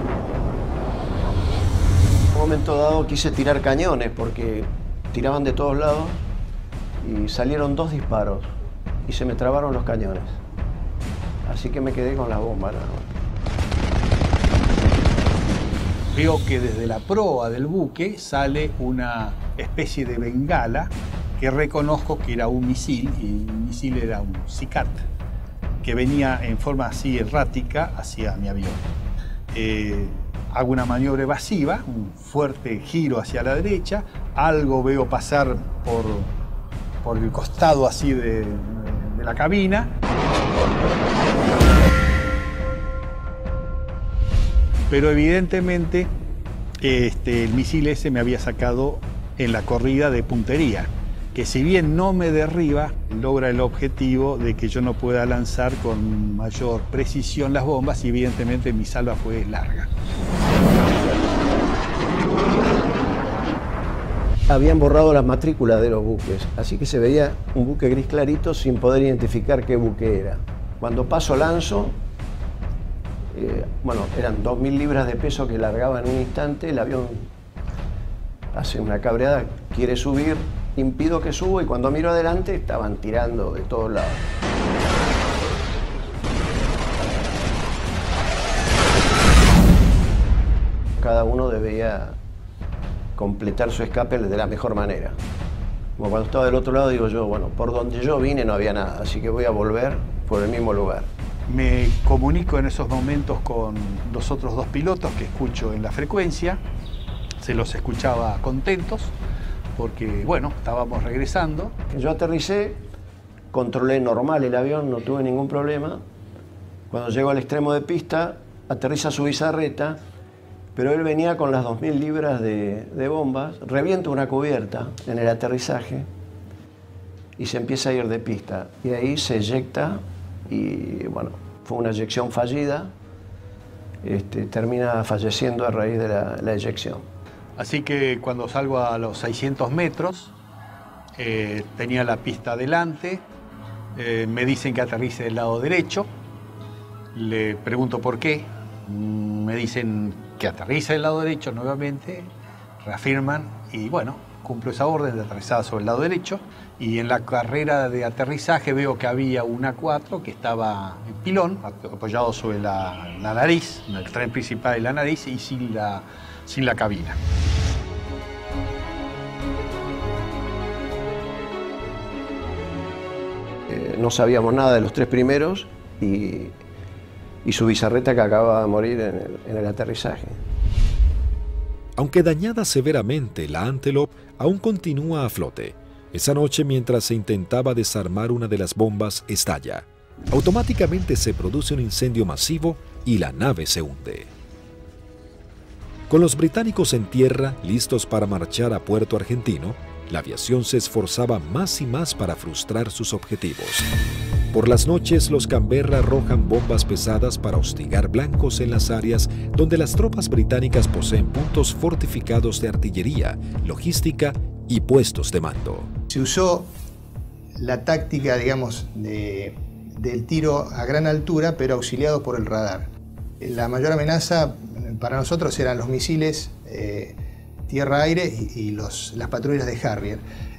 un momento dado quise tirar cañones porque tiraban de todos lados y salieron 2 disparos y se me trabaron los cañones. Así que me quedé con la bomba. Veo que desde la proa del buque sale una especie de bengala que reconozco que era un misil, y el misil era un SICAT. que venía en forma así errática hacia mi avión. Hago una maniobra evasiva, un fuerte giro hacia la derecha, algo veo pasar por el costado así de la cabina. Pero evidentemente el misil ese me había sacado en la corrida de puntería, que si bien no me derriba, logra el objetivo de que yo no pueda lanzar con mayor precisión las bombas y evidentemente mi salva fue larga. Habían borrado las matrículas de los buques, así que se veía un buque gris clarito sin poder identificar qué buque era. Cuando paso lanzo, bueno, eran 2.000 libras de peso que largaba en un instante, el avión hace una cabreada, quiere subir, impido que suba y cuando miro adelante estaban tirando de todos lados. Cada uno debía completar su escape de la mejor manera. Como cuando estaba del otro lado digo yo, bueno, por donde yo vine no había nada, así que voy a volver por el mismo lugar. Me comunico en esos momentos con los otros dos pilotos que escucho en la frecuencia. Se los escuchaba contentos porque, bueno, estábamos regresando. Yo aterricé, controlé normal el avión, no tuve ningún problema. Cuando llego al extremo de pista, aterriza su bizarreta, pero él venía con las 2.000 libras de bombas, revienta una cubierta en el aterrizaje y se empieza a ir de pista. Y ahí se eyecta y, bueno, fue una eyección fallida. Termina falleciendo a raíz de la eyección. Así que cuando salgo a los 600 metros, tenía la pista adelante, me dicen que aterrice del lado derecho, le pregunto por qué, me dicen que aterrice del lado derecho nuevamente, reafirman y bueno, cumplo esa orden de aterrizada sobre el lado derecho y en la carrera de aterrizaje veo que había un A4 que estaba en pilón, apoyado sobre la nariz, en el tren principal de la nariz y sin la cabina. No sabíamos nada de los tres primeros y su bizarreta que acababa de morir en el aterrizaje. Aunque dañada severamente, la Antelope aún continúa a flote. Esa noche, mientras se intentaba desarmar una de las bombas, estalla. Automáticamente se produce un incendio masivo y la nave se hunde. Con los británicos en tierra, listos para marchar a Puerto Argentino, la aviación se esforzaba más y más para frustrar sus objetivos. Por las noches, los Canberra arrojan bombas pesadas para hostigar blancos en las áreas donde las tropas británicas poseen puntos fortificados de artillería, logística y puestos de mando. Se usó la táctica, digamos, del tiro a gran altura, pero auxiliado por el radar. La mayor amenaza para nosotros eran los misiles tierra-aire y las patrullas de Harrier.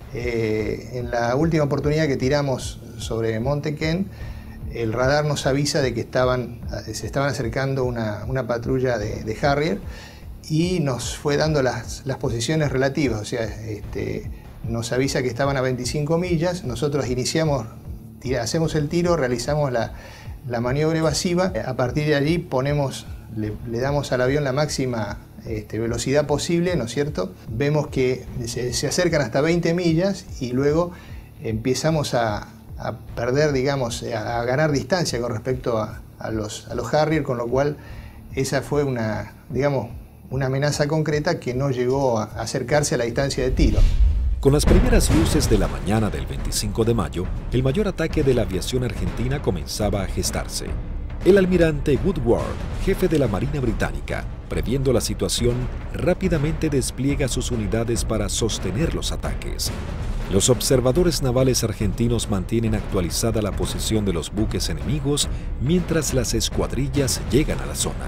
En la última oportunidad que tiramos sobre Monte Kent, el radar nos avisa de que se estaban acercando una patrulla de Harrier y nos fue dando las posiciones relativas, o sea, nos avisa que estaban a 25 millas, nosotros hacemos el tiro, realizamos la maniobra evasiva, a partir de allí le damos al avión la máxima velocidad posible, ¿no es cierto? Vemos que se acercan hasta 20 millas y luego empezamos a perder, digamos, a ganar distancia con respecto a los Harrier, con lo cual esa fue una amenaza concreta que no llegó a acercarse a la distancia de tiro. Con las primeras luces de la mañana del 25 de mayo, el mayor ataque de la aviación argentina comenzaba a gestarse. El almirante Woodward, jefe de la Marina Británica, previendo la situación, rápidamente despliega sus unidades para sostener los ataques. Los observadores navales argentinos mantienen actualizada la posición de los buques enemigos mientras las escuadrillas llegan a la zona.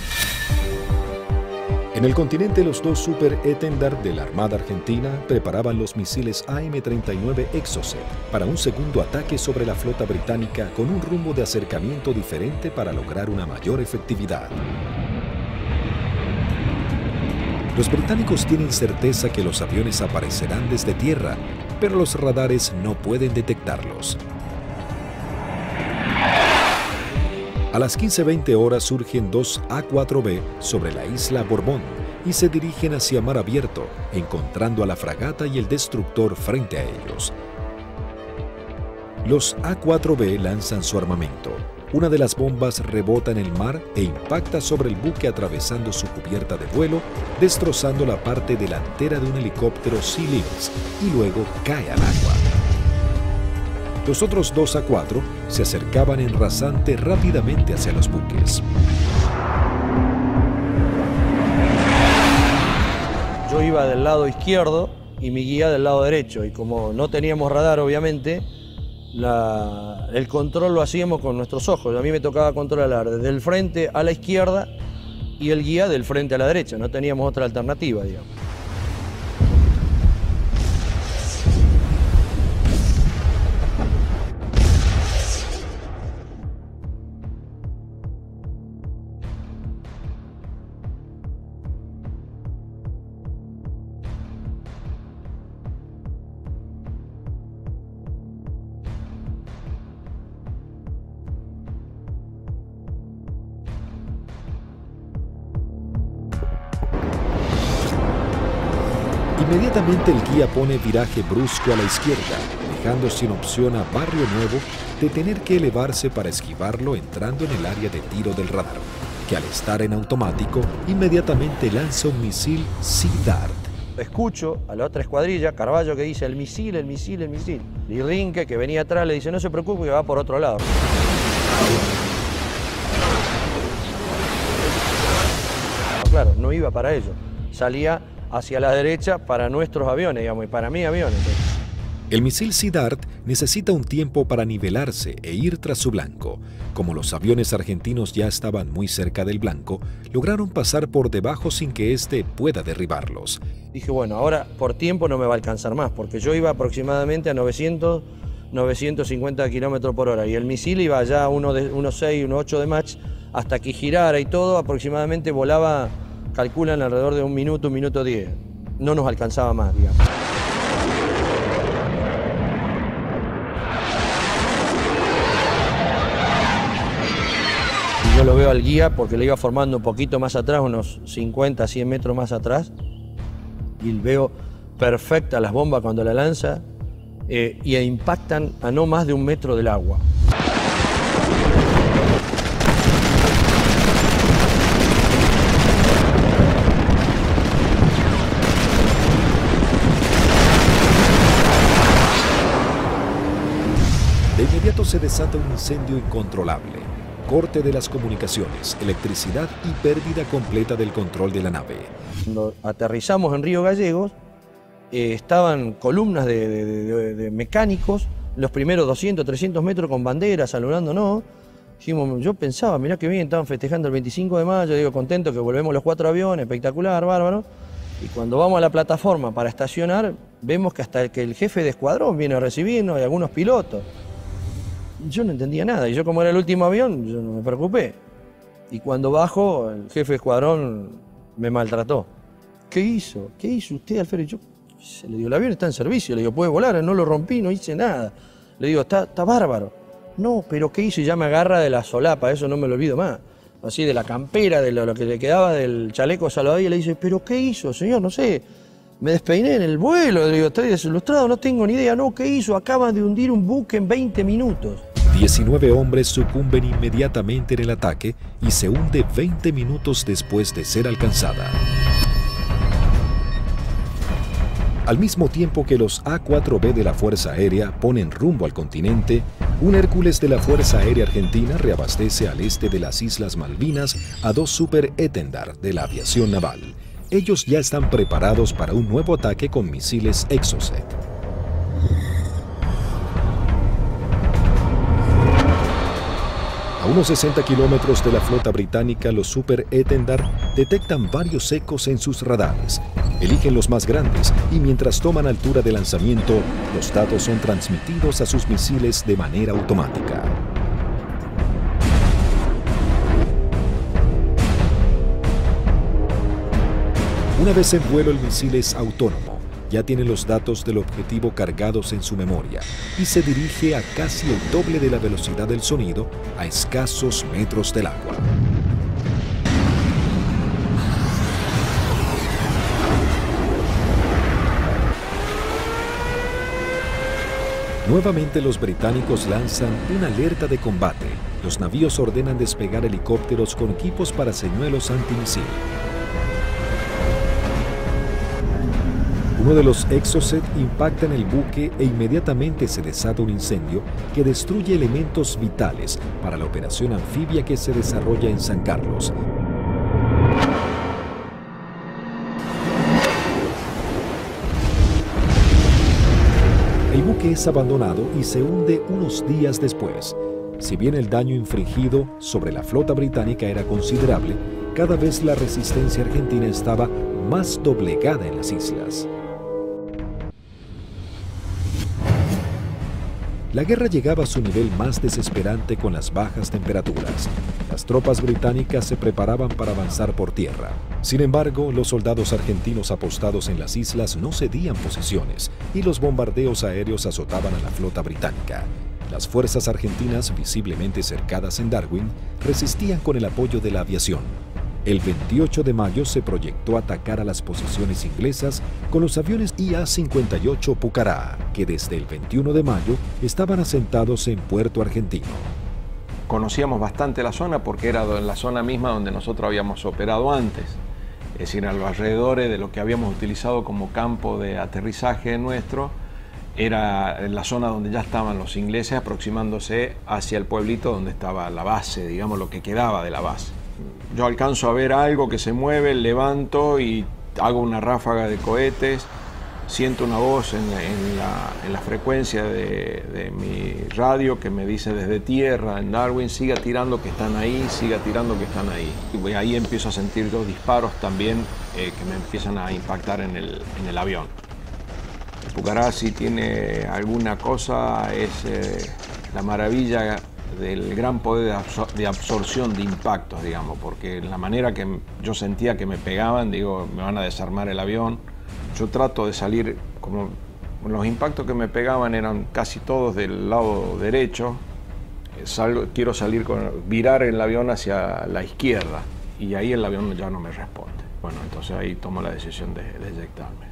En el continente, los dos Super Étendard de la Armada Argentina preparaban los misiles AM-39 Exocet para un segundo ataque sobre la flota británica con un rumbo de acercamiento diferente para lograr una mayor efectividad. Los británicos tienen certeza que los aviones aparecerán desde tierra, pero los radares no pueden detectarlos. A las 15:20 horas surgen dos A-4B sobre la isla Borbón y se dirigen hacia mar abierto, encontrando a la fragata y el destructor frente a ellos. Los A-4B lanzan su armamento. Una de las bombas rebota en el mar e impacta sobre el buque atravesando su cubierta de vuelo, destrozando la parte delantera de un helicóptero Sea Lynx y luego cae al agua. Los otros dos A-4 se acercaban en rasante rápidamente hacia los buques. Yo iba del lado izquierdo y mi guía del lado derecho, y como no teníamos radar, obviamente, el control lo hacíamos con nuestros ojos. A mí me tocaba controlar desde el frente a la izquierda y el guía del frente a la derecha. No teníamos otra alternativa, digamos. Inmediatamente el guía pone viraje brusco a la izquierda, dejando sin opción a Barrio Nuevo de tener que elevarse para esquivarlo entrando en el área de tiro del radar, que al estar en automático, inmediatamente lanza un misil Sea Dart. Escucho a la otra escuadrilla, Carballo, que dice el misil, el misil, el misil. Y Rinke, que venía atrás, le dice no se preocupe que va por otro lado. Claro, no iba para ello. Salía hacia la derecha para nuestros aviones, digamos, y para mis aviones. El misil Sea Dart necesita un tiempo para nivelarse e ir tras su blanco. Como los aviones argentinos ya estaban muy cerca del blanco, lograron pasar por debajo sin que éste pueda derribarlos. Dije, bueno, ahora por tiempo no me va a alcanzar más, porque yo iba aproximadamente a 900, 950 kilómetros por hora, y el misil iba ya a 1.6, 1.8 de Mach, hasta que girara y todo, aproximadamente volaba, calculan alrededor de 1 minuto, 1 minuto 10. No nos alcanzaba más, digamos. Y yo lo veo al guía porque le iba formando un poquito más atrás, unos 50, 100 metros más atrás, y veo perfecta las bombas cuando la lanza, y impactan a no más de 1 metro del agua. De inmediato se desata un incendio incontrolable, corte de las comunicaciones, electricidad y pérdida completa del control de la nave. Cuando aterrizamos en Río Gallegos, estaban columnas de mecánicos, los primeros 200, 300 metros con banderas saludándonos. Dijimos, yo pensaba, mirá que bien, estaban festejando el 25 de mayo, digo, contento que volvemos los 4 aviones, espectacular, bárbaro. Y cuando vamos a la plataforma para estacionar, vemos que hasta que el jefe de escuadrón viene a recibirnos y algunos pilotos. Yo no entendía nada, y yo como era el último avión, yo no me preocupé. Y cuando bajo, el jefe de escuadrón me maltrató. ¿Qué hizo? ¿Qué hizo usted, Alfredo? Y yo, le digo, el avión está en servicio, le digo, puede volar, no lo rompí, no hice nada. Le digo, está bárbaro. No, pero ¿qué hizo? Y ya me agarra de la solapa, eso no me lo olvido más. Así de la campera, de lo que le quedaba del chaleco salvavidas, le dice, ¿pero qué hizo, señor? No sé, me despeiné en el vuelo, le digo, estoy desilustrado, no tengo ni idea. No, ¿qué hizo? Acaban de hundir un buque en 20 minutos. 19 hombres sucumben inmediatamente en el ataque y se hunde 20 minutos después de ser alcanzada. Al mismo tiempo que los A-4B de la Fuerza Aérea ponen rumbo al continente, un Hércules de la Fuerza Aérea Argentina reabastece al este de las Islas Malvinas a 2 Super Étendard de la aviación naval. Ellos ya están preparados para un nuevo ataque con misiles Exocet. A unos 60 kilómetros de la flota británica, los Super Étendard detectan varios ecos en sus radares. Eligen los más grandes y mientras toman altura de lanzamiento, los datos son transmitidos a sus misiles de manera automática. Una vez en vuelo, el misil es autónomo. ya tiene los datos del objetivo cargados en su memoria y se dirige a casi el doble de la velocidad del sonido a escasos metros del agua. Nuevamente los británicos lanzan una alerta de combate. Los navíos ordenan despegar helicópteros con equipos para señuelos antimisil. Uno de los Exocet impacta en el buque e inmediatamente se desata un incendio que destruye elementos vitales para la operación anfibia que se desarrolla en San Carlos. El buque es abandonado y se hunde unos días después. Si bien el daño infligido sobre la flota británica era considerable, cada vez la resistencia argentina estaba más doblegada en las islas. La guerra llegaba a su nivel más desesperante con las bajas temperaturas. Las tropas británicas se preparaban para avanzar por tierra. Sin embargo, los soldados argentinos apostados en las islas no cedían posiciones y los bombardeos aéreos azotaban a la flota británica. Las fuerzas argentinas, visiblemente cercadas en Darwin, resistían con el apoyo de la aviación. El 28 de mayo se proyectó atacar a las posiciones inglesas con los aviones IA-58 Pucará, que desde el 21 de mayo estaban asentados en Puerto Argentino. Conocíamos bastante la zona porque era la zona misma donde nosotros habíamos operado antes, es decir, a los alrededores de lo que habíamos utilizado como campo de aterrizaje nuestro, era la zona donde ya estaban los ingleses aproximándose hacia el pueblito donde estaba la base, digamos lo que quedaba de la base. Yo alcanzo a ver algo que se mueve, levanto y hago una ráfaga de cohetes, siento una voz en la frecuencia de mi radio que me dice desde tierra en Darwin, siga tirando que están ahí, siga tirando que están ahí. Y ahí empiezo a sentir dos disparos también que me empiezan a impactar en el avión. Pucará, si tiene alguna cosa, es la maravilla del gran poder de absorción de impactos, digamos, porque la manera que yo sentía que me pegaban, digo, me van a desarmar el avión. Yo trato de salir, como los impactos que me pegaban eran casi todos del lado derecho, quiero salir virar el avión hacia la izquierda y ahí el avión ya no me responde. Bueno, entonces ahí tomo la decisión de eyectarme.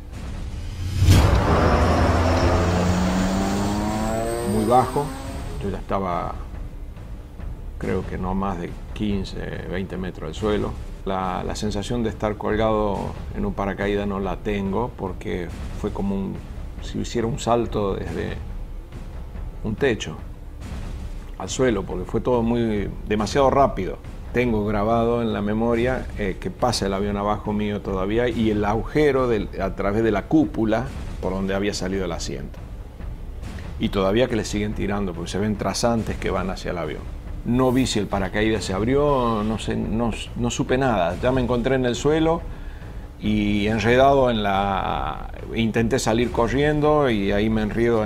Muy bajo, yo ya estaba, creo que no más de 15, 20 metros del suelo. La sensación de estar colgado en un paracaídas no la tengo porque fue como si hiciera un salto desde un techo al suelo, porque fue todo demasiado rápido. Tengo grabado en la memoria que pasa el avión abajo mío todavía y el agujero a través de la cúpula por donde había salido el asiento. Y todavía que le siguen tirando porque se ven trazantes que van hacia el avión. No vi si el paracaídas se abrió, no sé, no supe nada. Ya me encontré en el suelo y enredado intenté salir corriendo y ahí me enredo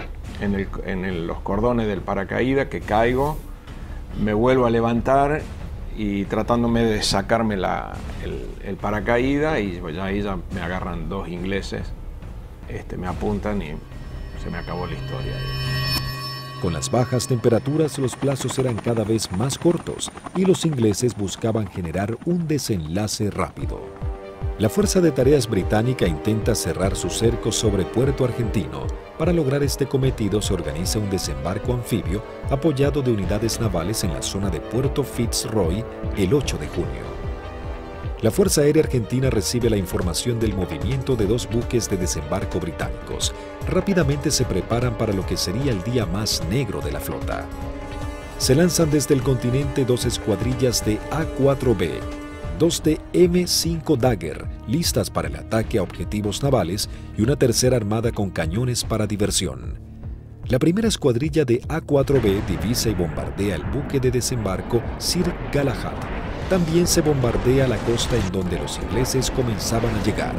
en los cordones del paracaídas, que caigo, me vuelvo a levantar y tratándome de sacarme el paracaídas y ahí ya me agarran dos ingleses, me apuntan y se me acabó la historia. Con las bajas temperaturas, los plazos eran cada vez más cortos y los ingleses buscaban generar un desenlace rápido. La Fuerza de Tareas Británica intenta cerrar su cerco sobre Puerto Argentino. Para lograr este cometido se organiza un desembarco anfibio apoyado de unidades navales en la zona de Puerto Fitzroy el 8 de junio. La Fuerza Aérea Argentina recibe la información del movimiento de dos buques de desembarco británicos. Rápidamente se preparan para lo que sería el día más negro de la flota. Se lanzan desde el continente dos escuadrillas de A-4B, dos de M5 Dagger, listas para el ataque a objetivos navales, y una tercera armada con cañones para diversión. La primera escuadrilla de A-4B divisa y bombardea el buque de desembarco Sir Galahad. También se bombardea la costa en donde los ingleses comenzaban a llegar.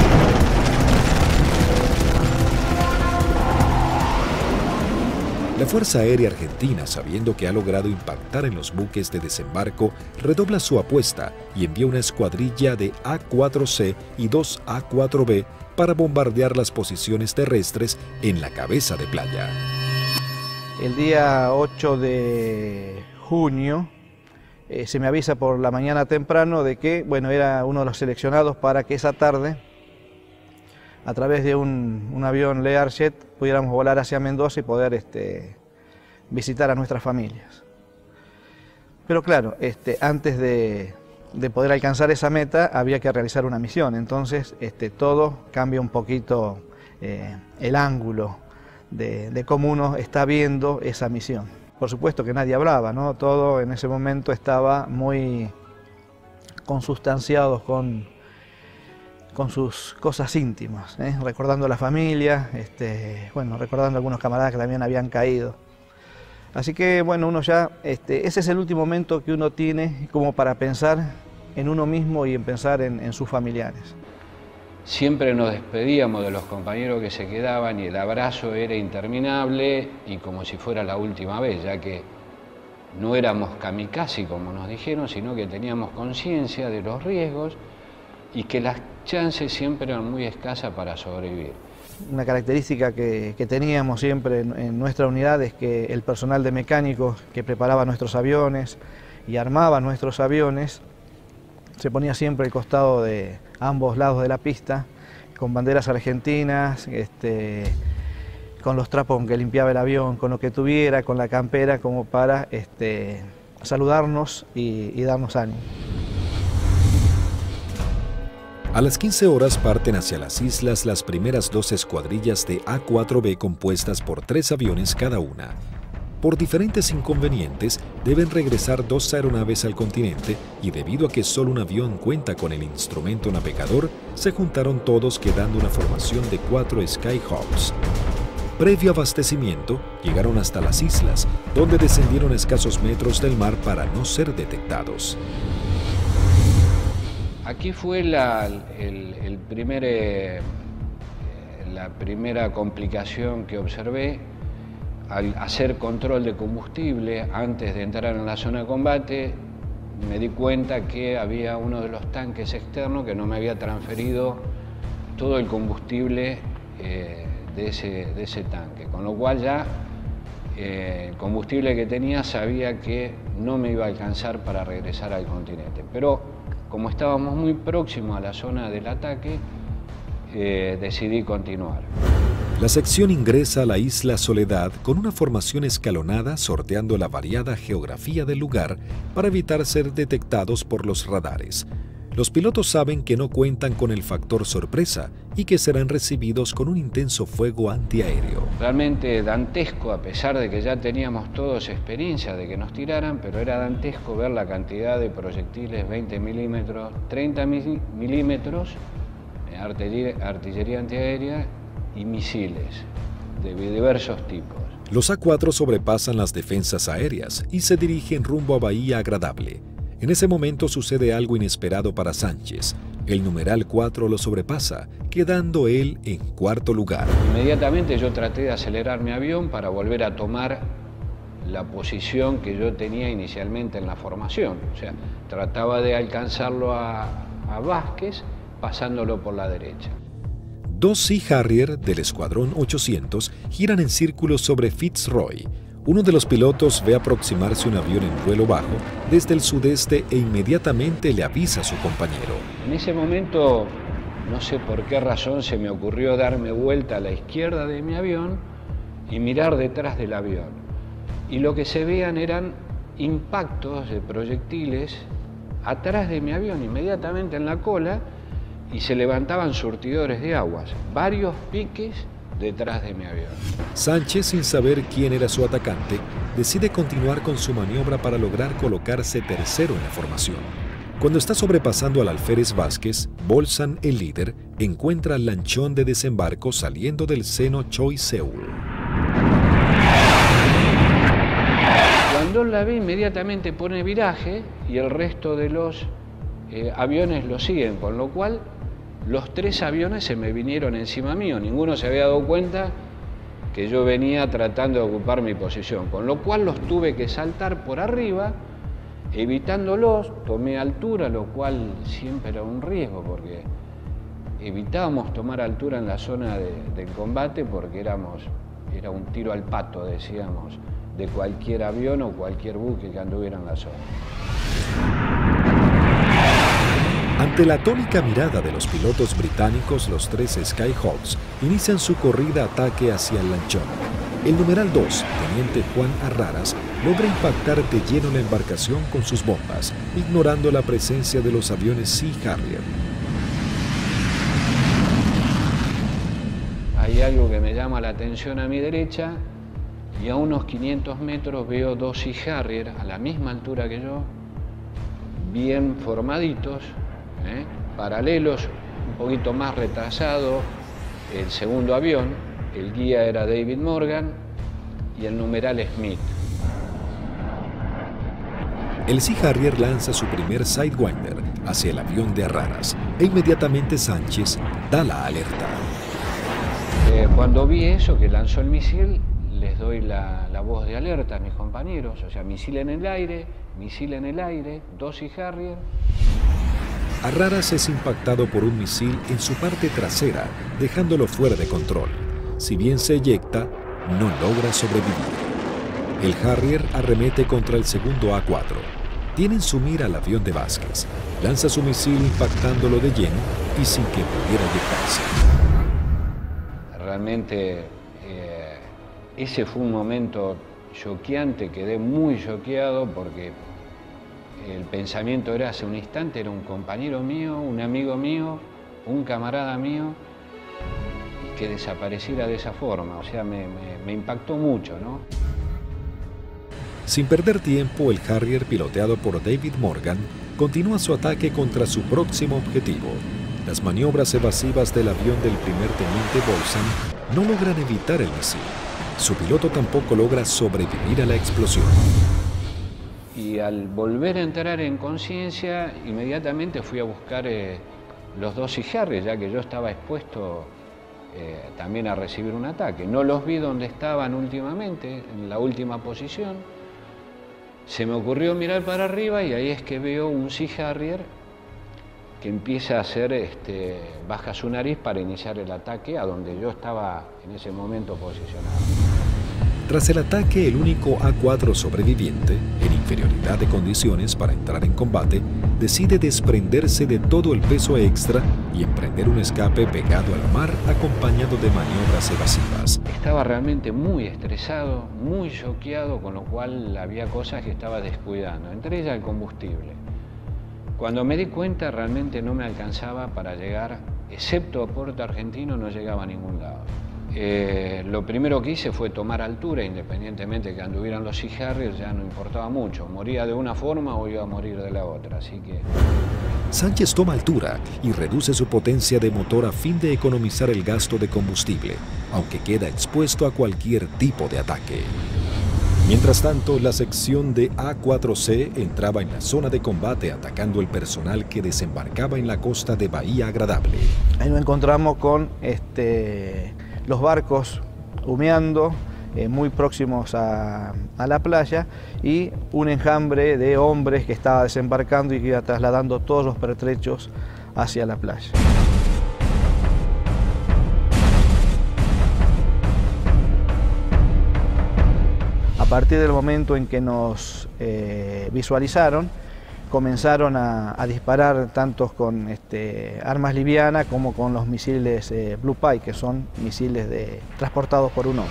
La Fuerza Aérea Argentina, sabiendo que ha logrado impactar en los buques de desembarco, redobla su apuesta y envía una escuadrilla de A-4C y 2 A-4B para bombardear las posiciones terrestres en la cabeza de playa. El día 8 de junio se me avisa por la mañana temprano de que, bueno, era uno de los seleccionados para que esa tarde, a través de un avión Learjet, pudiéramos volar hacia Mendoza y poder visitar a nuestras familias. Pero claro, antes de poder alcanzar esa meta había que realizar una misión, entonces todo cambia un poquito el ángulo de cómo uno está viendo esa misión. Por supuesto que nadie hablaba, ¿no? Todo en ese momento estaba muy consustanciado con sus cosas íntimas, recordando a la familia, bueno, recordando a algunos camaradas que también habían caído. Así que bueno, uno ya, ese es el último momento que uno tiene como para pensar en uno mismo y en pensar en sus familiares. Siempre nos despedíamos de los compañeros que se quedaban y el abrazo era interminable y como si fuera la última vez, ya que no éramos kamikaze como nos dijeron, sino que teníamos conciencia de los riesgos y que las chances siempre eran muy escasas para sobrevivir. Una característica que teníamos siempre en nuestra unidad es que el personal de mecánicos que preparaba nuestros aviones y armaba nuestros aviones se ponía siempre al costado de ambos lados de la pista, con banderas argentinas, con los trapos con que limpiaba el avión, con lo que tuviera, con la campera, como para saludarnos y darnos ánimo. A las 15 horas parten hacia las islas las primeras 2 escuadrillas de A-4B compuestas por 3 aviones cada una. Por diferentes inconvenientes, deben regresar 2 aeronaves al continente y debido a que solo un avión cuenta con el instrumento navegador, se juntaron todos quedando una formación de 4 Skyhawks. Previo abastecimiento, llegaron hasta las islas, donde descendieron a escasos metros del mar para no ser detectados. Aquí fue la primera complicación que observé. Al hacer control de combustible antes de entrar en la zona de combate, me di cuenta que había uno de los tanques externos que no me había transferido todo el combustible de ese tanque, con lo cual ya el combustible que tenía sabía que no me iba a alcanzar para regresar al continente. Pero como estábamos muy próximos a la zona del ataque, decidí continuar. La sección ingresa a la isla Soledad con una formación escalonada sorteando la variada geografía del lugar para evitar ser detectados por los radares. Los pilotos saben que no cuentan con el factor sorpresa y que serán recibidos con un intenso fuego antiaéreo. Realmente dantesco, a pesar de que ya teníamos todos experiencia de que nos tiraran, pero era dantesco ver la cantidad de proyectiles 20 milímetros, 30 milímetros, artillería antiaérea y misiles de diversos tipos. Los A4 sobrepasan las defensas aéreas y se dirigen rumbo a Bahía Agradable. En ese momento sucede algo inesperado para Sánchez. El numeral 4 lo sobrepasa, quedando él en 4º lugar. Inmediatamente yo traté de acelerar mi avión para volver a tomar la posición que yo tenía inicialmente en la formación. O sea, trataba de alcanzarlo a Vázquez pasándolo por la derecha. 2 Sea Harrier del Escuadrón 800 giran en círculo sobre Fitzroy. Uno de los pilotos ve aproximarse un avión en vuelo bajo desde el sudeste e inmediatamente le avisa a su compañero. En ese momento, no sé por qué razón, se me ocurrió darme vuelta a la izquierda de mi avión y mirar detrás del avión. Y lo que se veían eran impactos de proyectiles atrás de mi avión, inmediatamente en la cola, y se levantaban surtidores de aguas, varios piques detrás de mi avión. Sánchez, sin saber quién era su atacante, decide continuar con su maniobra para lograr colocarse tercero en la formación. Cuando está sobrepasando al alférez Vázquez, Bolsan, el líder, encuentra al lanchón de desembarco saliendo del seno Choi Seul. Cuando la ve, inmediatamente pone viraje y el resto de los aviones lo siguen, con lo cual los 3 aviones se me vinieron encima mío. Ninguno se había dado cuenta que yo venía tratando de ocupar mi posición, con lo cual los tuve que saltar por arriba, evitándolos, tomé altura, lo cual siempre era un riesgo, porque evitábamos tomar altura en la zona del combate porque era un tiro al pato, decíamos, de cualquier avión o cualquier buque que anduviera en la zona. Ante la atónica mirada de los pilotos británicos, los 3 Skyhawks inician su corrida-ataque hacia el lanchón. El numeral 2, teniente Juan Arraras, logra impactar de lleno la embarcación con sus bombas, ignorando la presencia de los aviones Sea Harrier. Hay algo que me llama la atención a mi derecha y a unos 500 metros veo 2 Sea Harrier a la misma altura que yo, bien formaditos, paralelos, un poquito más retrasado el segundo avión, el guía era David Morgan y el numeral Smith. El Sea Harrier lanza su primer Sidewinder hacia el avión de Arraras e inmediatamente Sánchez da la alerta. Cuando vi eso, que lanzó el misil, les doy la voz de alerta a mis compañeros, o sea, misil en el aire, 2 Sea Harrier. Arraras es impactado por un misil en su parte trasera, dejándolo fuera de control. Si bien se eyecta, no logra sobrevivir. El Harrier arremete contra el segundo A4. Tienen su mira al avión de Vázquez. Lanza su misil impactándolo de lleno y sin que pudiera eyectarse. Realmente ese fue un momento choqueante, quedé muy choqueado porque el pensamiento era hace un instante, era un compañero mío, un amigo mío, un camarada mío, y que desapareciera de esa forma, o sea, me impactó mucho, ¿no? Sin perder tiempo, el Harrier, piloteado por David Morgan, continúa su ataque contra su próximo objetivo. Las maniobras evasivas del avión del primer teniente Bolson no logran evitar el misil. Su piloto tampoco logra sobrevivir a la explosión. Y al volver a entrar en conciencia, inmediatamente fui a buscar los 2 Sea Harrier, ya que yo estaba expuesto también a recibir un ataque. No los vi donde estaban últimamente, en la última posición. Se me ocurrió mirar para arriba y ahí es que veo un Sea Harrier que empieza a hacer, baja su nariz para iniciar el ataque a donde yo estaba en ese momento posicionado. Tras el ataque, el único A4 sobreviviente, en inferioridad de condiciones para entrar en combate, decide desprenderse de todo el peso extra y emprender un escape pegado al mar acompañado de maniobras evasivas. Estaba realmente muy estresado, muy choqueado, con lo cual había cosas que estaba descuidando, entre ellas el combustible. Cuando me di cuenta, realmente no me alcanzaba para llegar, excepto a Puerto Argentino, no llegaba a ningún lado. Lo primero que hice fue tomar altura, independientemente que anduvieran los Sea Harrier, ya no importaba mucho, moría de una forma o iba a morir de la otra, así que... Sánchez toma altura y reduce su potencia de motor a fin de economizar el gasto de combustible, aunque queda expuesto a cualquier tipo de ataque. Mientras tanto, la sección de A4C entraba en la zona de combate atacando el personal que desembarcaba en la costa de Bahía Agradable. Ahí nos encontramos con los barcos humeando, muy próximos a la playa, y un enjambre de hombres que estaba desembarcando y que iba trasladando todos los pertrechos hacia la playa. A partir del momento en que nos visualizaron, comenzaron a disparar tanto con armas livianas como con los misiles Blue Pie, que son misiles transportados por un hombre.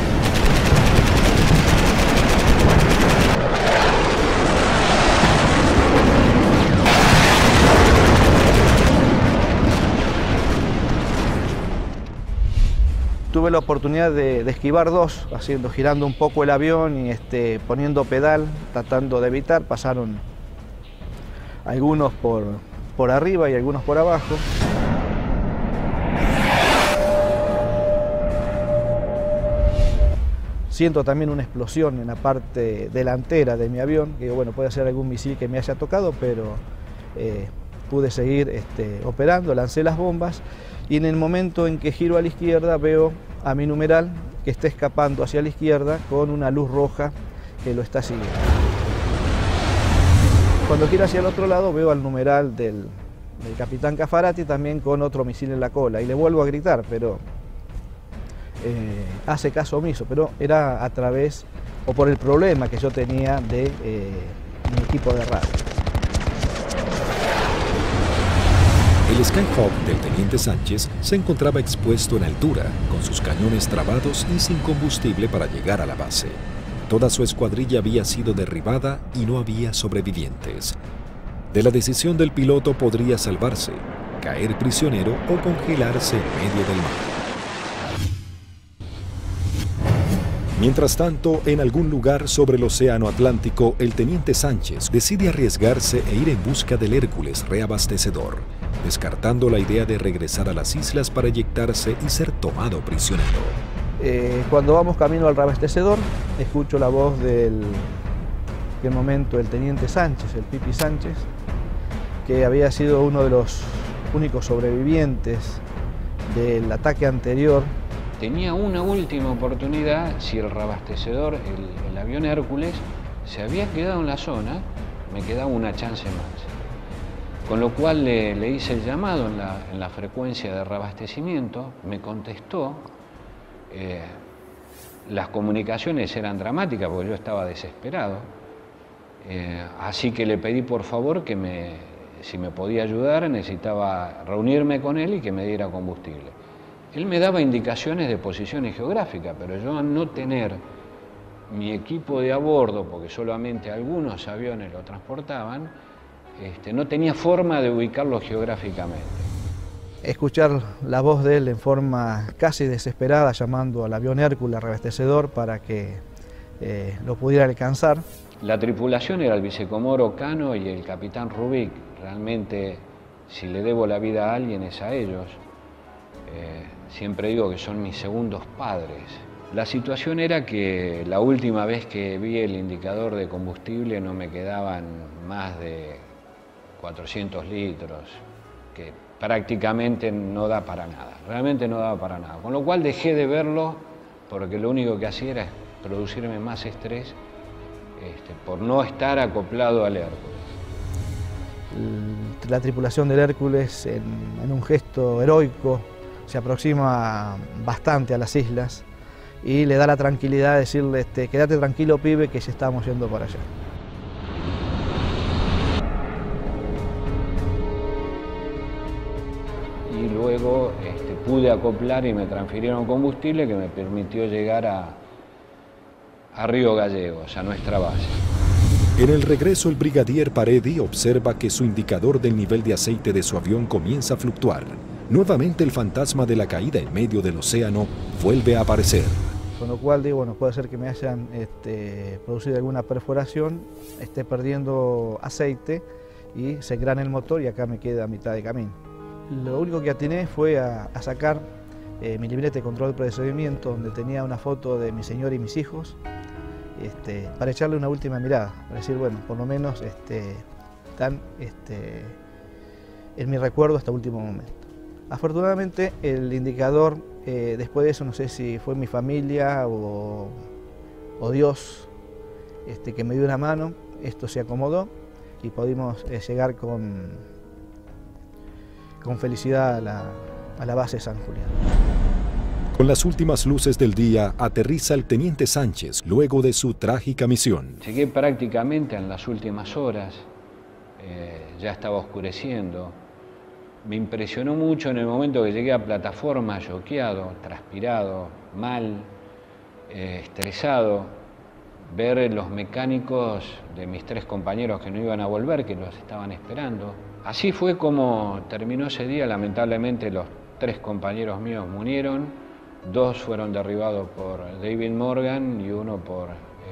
Tuve la oportunidad de esquivar 2, girando un poco el avión y poniendo pedal, tratando de evitar. Pasaron algunos por arriba y algunos por abajo. Siento también una explosión en la parte delantera de mi avión, que bueno, puede ser algún misil que me haya tocado, pero pude seguir operando, lancé las bombas y en el momento en que giro a la izquierda veo a mi numeral que está escapando hacia la izquierda con una luz roja que lo está siguiendo. Cuando giro hacia el otro lado veo al numeral del capitán Caffarati también con otro misil en la cola y le vuelvo a gritar, pero hace caso omiso, pero era a través o por el problema que yo tenía de mi equipo de radio. El Skyhawk del teniente Sánchez se encontraba expuesto en altura, con sus cañones trabados y sin combustible para llegar a la base. Toda su escuadrilla había sido derribada y no había sobrevivientes. De la decisión del piloto podría salvarse, caer prisionero o congelarse en medio del mar. Mientras tanto, en algún lugar sobre el océano Atlántico, el teniente Sánchez decide arriesgarse e ir en busca del Hércules reabastecedor, descartando la idea de regresar a las islas para eyectarse y ser tomado prisionero. Cuando vamos camino al reabastecedor, escucho la voz del, en aquel momento, el teniente Sánchez, el Pipi Sánchez, que había sido uno de los únicos sobrevivientes del ataque anterior. Tenía una última oportunidad si el reabastecedor, el avión Hércules, se había quedado en la zona, me quedaba una chance más. Con lo cual le hice el llamado en la frecuencia de reabastecimiento, me contestó. Las comunicaciones eran dramáticas porque yo estaba desesperado. Así que le pedí por favor que si me podía ayudar, necesitaba reunirme con él y que me diera combustible. Él me daba indicaciones de posiciones geográficas, pero yo al no tener mi equipo de a bordo, porque solamente algunos aviones lo transportaban, no tenía forma de ubicarlo geográficamente. Escuchar la voz de él en forma casi desesperada, llamando al avión Hércules reabastecedor para que lo pudiera alcanzar. La tripulación era el vicecomoro Cano y el capitán Rubik. Realmente, si le debo la vida a alguien es a ellos. Siempre digo que son mis segundos padres. La situación era que la última vez que vi el indicador de combustible no me quedaban más de 400 litros, que prácticamente no da para nada, realmente no daba para nada. Con lo cual dejé de verlo porque lo único que hacía era producirme más estrés por no estar acoplado al Hércules. La tripulación del Hércules, en un gesto heroico, se aproxima bastante a las islas y le da la tranquilidad de decirle, quédate tranquilo pibe que ya estamos yendo para allá. Y luego pude acoplar y me transfirieron combustible que me permitió llegar a Río Gallegos, a nuestra base. En el regreso, el brigadier Paredi observa que su indicador del nivel de aceite de su avión comienza a fluctuar. Nuevamente el fantasma de la caída en medio del océano vuelve a aparecer. Con lo cual digo, bueno, puede ser que me hayan producido alguna perforación, esté perdiendo aceite y se engrane el motor y acá me queda a mitad de camino. Lo único que atiné fue a sacar mi libreta de control de procedimiento donde tenía una foto de mi señor y mis hijos para echarle una última mirada, para decir, bueno, por lo menos están en mi recuerdo hasta último momento. Afortunadamente el indicador, después de eso, no sé si fue mi familia o Dios que me dio una mano, esto se acomodó y pudimos llegar con felicidad a la base San Julián. Con las últimas luces del día, aterriza el teniente Sánchez luego de su trágica misión. Llegué prácticamente en las últimas horas, ya estaba oscureciendo. Me impresionó mucho en el momento que llegué a plataforma, choqueado, transpirado, mal, estresado, ver los mecánicos de mis 3 compañeros que no iban a volver, que los estaban esperando. Así fue como terminó ese día. Lamentablemente los 3 compañeros míos murieron, 2 fueron derribados por David Morgan y 1 por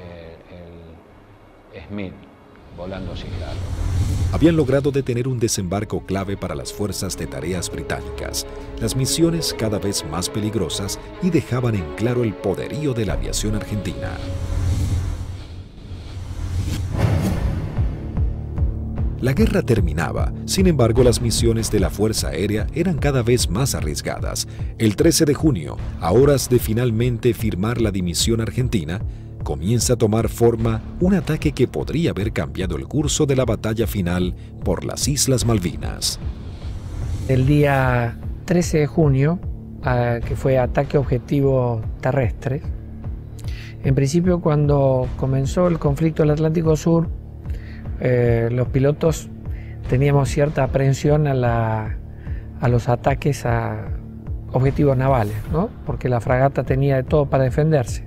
el Smith, volando sin largo. Habían logrado detener un desembarco clave para las fuerzas de tareas británicas, las misiones cada vez más peligrosas y dejaban en claro el poderío de la aviación argentina. La guerra terminaba, sin embargo las misiones de la Fuerza Aérea eran cada vez más arriesgadas. El 13 de junio, a horas de finalmente firmar la dimisión argentina, comienza a tomar forma un ataque que podría haber cambiado el curso de la batalla final por las Islas Malvinas. El día 13 de junio, que fue ataque objetivo terrestre, en principio cuando comenzó el conflicto del Atlántico Sur, los pilotos teníamos cierta aprehensión a los ataques a objetivos navales, ¿no? Porque la fragata tenía de todo para defenderse.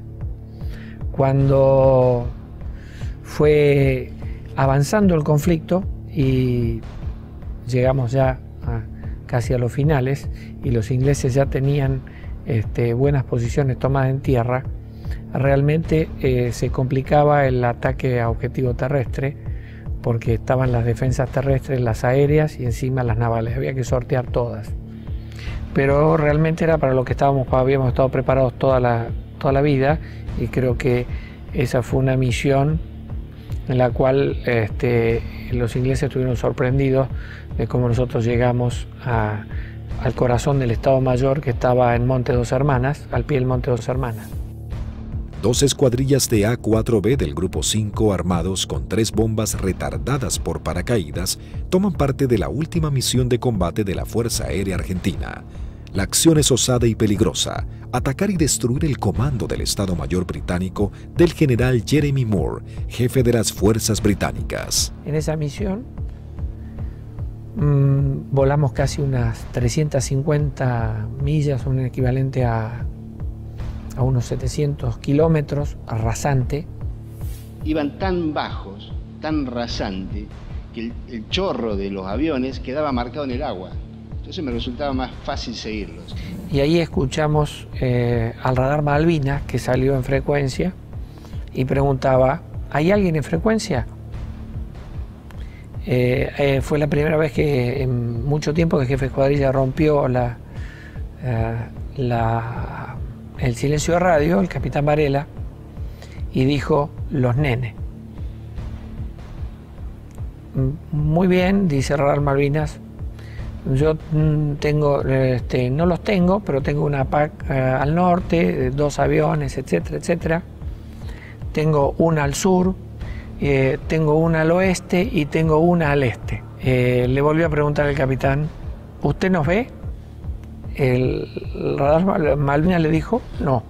Cuando fue avanzando el conflicto y llegamos ya casi a los finales y los ingleses ya tenían buenas posiciones tomadas en tierra, realmente se complicaba el ataque a objetivo terrestre, porque estaban las defensas terrestres, las aéreas y encima las navales, había que sortear todas. Pero realmente era para lo que habíamos estado preparados toda la vida, y creo que esa fue una misión en la cual los ingleses estuvieron sorprendidos de cómo nosotros llegamos al corazón del Estado Mayor, que estaba en Monte Dos Hermanas, al pie del Monte Dos Hermanas. 2 escuadrillas de A4B del Grupo 5 armados con 3 bombas retardadas por paracaídas toman parte de la última misión de combate de la Fuerza Aérea Argentina. La acción es osada y peligrosa: atacar y destruir el comando del Estado Mayor británico del general Jeremy Moore, jefe de las fuerzas británicas. En esa misión volamos casi unas 350 millas, un equivalente a unos 700 kilómetros, rasante. Iban tan bajos, tan rasante, que el chorro de los aviones quedaba marcado en el agua. Entonces me resultaba más fácil seguirlos. Y ahí escuchamos al radar Malvinas, que salió en frecuencia y preguntaba: ¿hay alguien en frecuencia? Fue la primera vez que en mucho tiempo que el jefe de escuadrilla rompió el silencio de radio, el capitán Varela, y dijo: los nenes. Muy bien, dice radar Malvinas, yo tengo, no los tengo, pero tengo una PAC al norte, 2 aviones, etcétera, etcétera. Tengo una al sur, tengo una al oeste y tengo una al este. Le volvió a preguntar al capitán: ¿usted nos ve? El radar Malvinas le dijo: no.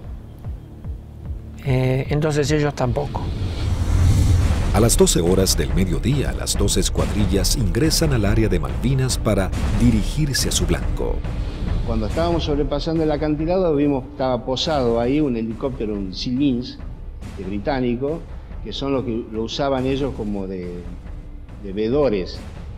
Entonces ellos tampoco. A las 12 horas del mediodía, las 2 escuadrillas ingresan al área de Malvinas para dirigirse a su blanco. Cuando estábamos sobrepasando el acantilado, vimos que estaba posado ahí un helicóptero, un Sea Lynx británico, que son los que lo usaban ellos como de vedores.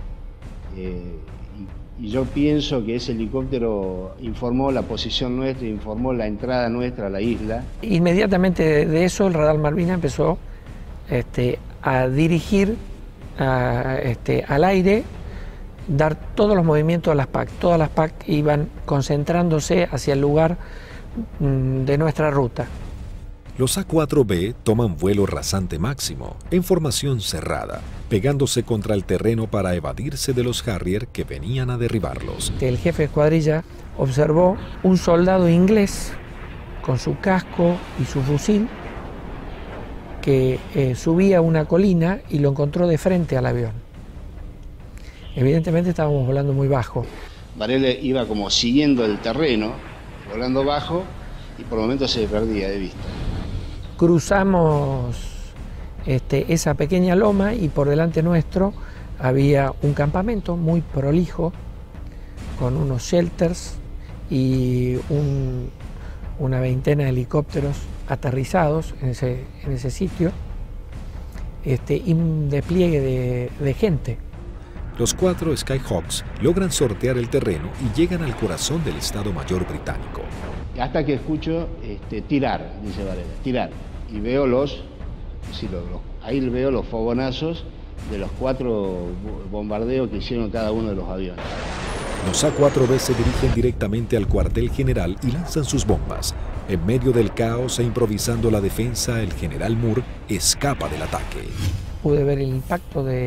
Y yo pienso que ese helicóptero informó la posición nuestra, informó la entrada nuestra a la isla. Inmediatamente de eso, el radar Malvinas empezó a dirigir al aire, dar todos los movimientos a las PAC. Todas las PAC iban concentrándose hacia el lugar de nuestra ruta. Los A4B toman vuelo rasante máximo, en formación cerrada, pegándose contra el terreno para evadirse de los Harrier que venían a derribarlos. El jefe de escuadrilla observó un soldado inglés con su casco y su fusil que subía una colina y lo encontró de frente al avión. Evidentemente estábamos volando muy bajo. Varela iba como siguiendo el terreno, volando bajo, y por momentos se perdía de vista. Cruzamos esa pequeña loma y por delante nuestro había un campamento muy prolijo con unos shelters y una veintena de helicópteros aterrizados en ese sitio, y un despliegue de gente. Los 4 Skyhawks logran sortear el terreno y llegan al corazón del Estado Mayor británico. Hasta que escucho tirar, dice Varela, tirar. Y veo ahí veo los fogonazos de los 4 bombardeos que hicieron cada uno de los aviones. Los A4B se dirigen directamente al cuartel general y lanzan sus bombas. En medio del caos e improvisando la defensa, el general Moore escapa del ataque. Pude ver el impacto de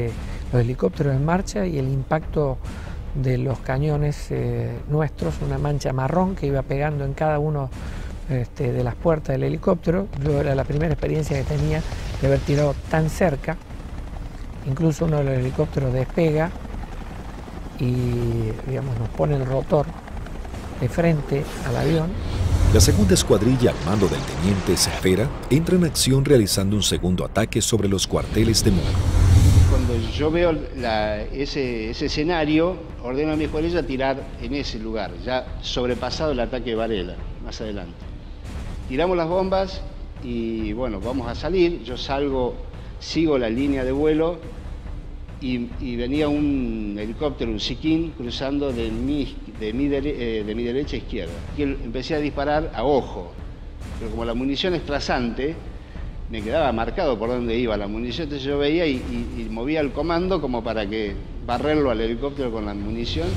los helicópteros en marcha y el impacto de los cañones nuestros, una mancha marrón que iba pegando en cada uno de las puertas del helicóptero. Yo era la primera experiencia que tenía de haber tirado tan cerca. Incluso uno de los helicópteros despega y, digamos, nos pone el rotor de frente al avión. La segunda escuadrilla al mando del teniente Cepeda entra en acción realizando un segundo ataque sobre los cuarteles de Muro. Cuando yo veo ese escenario, ordeno a mi escuadrilla tirar en ese lugar, ya sobrepasado el ataque de Varela, más adelante. Tiramos las bombas y bueno, vamos a salir. Yo salgo, sigo la línea de vuelo y venía un helicóptero, un Siquín, cruzando de mi derecha a izquierda. Y empecé a disparar a ojo, pero como la munición es trazante, me quedaba marcado por dónde iba la munición, entonces yo veía y movía el comando como para que barrerlo al helicóptero con la munición.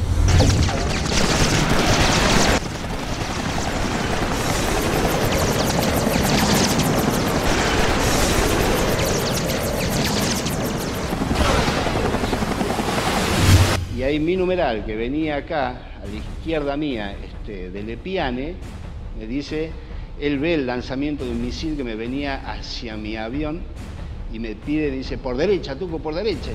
Y ahí mi numeral, que venía acá, a la izquierda mía, de Lepiane, me dice, él ve el lanzamiento de un misil que me venía hacia mi avión y me pide, dice, por derecha, Tuco, por derecha.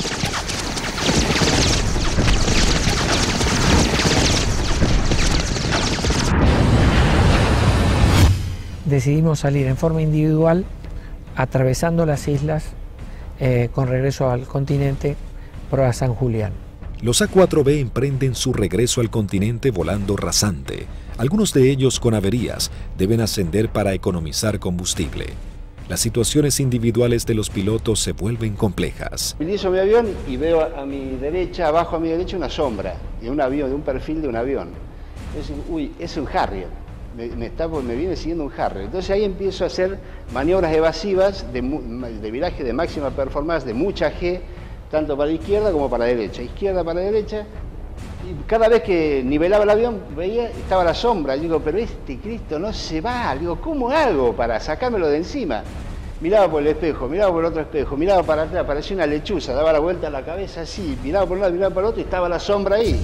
Decidimos salir en forma individual, atravesando las islas, con regreso al continente, por a San Julián. Los A4B emprenden su regreso al continente volando rasante. Algunos de ellos con averías deben ascender para economizar combustible. Las situaciones individuales de los pilotos se vuelven complejas. Utilizo mi avión y veo a mi derecha, abajo a mi derecha, una sombra de un avión, de un perfil de un avión. Uy, es un Harrier. Me viene siguiendo un Harrier. Entonces ahí empiezo a hacer maniobras evasivas de viraje de máxima performance, de mucha G, tanto para la izquierda como para la derecha. Izquierda para la derecha. Y cada vez que nivelaba el avión, veía, estaba la sombra. Yo digo, pero este Cristo no se va. Digo, ¿cómo hago para sacármelo de encima? Miraba por el espejo, miraba por el otro espejo, miraba para atrás, parecía una lechuza, daba la vuelta a la cabeza así, miraba por un lado, miraba para el otro y estaba la sombra ahí.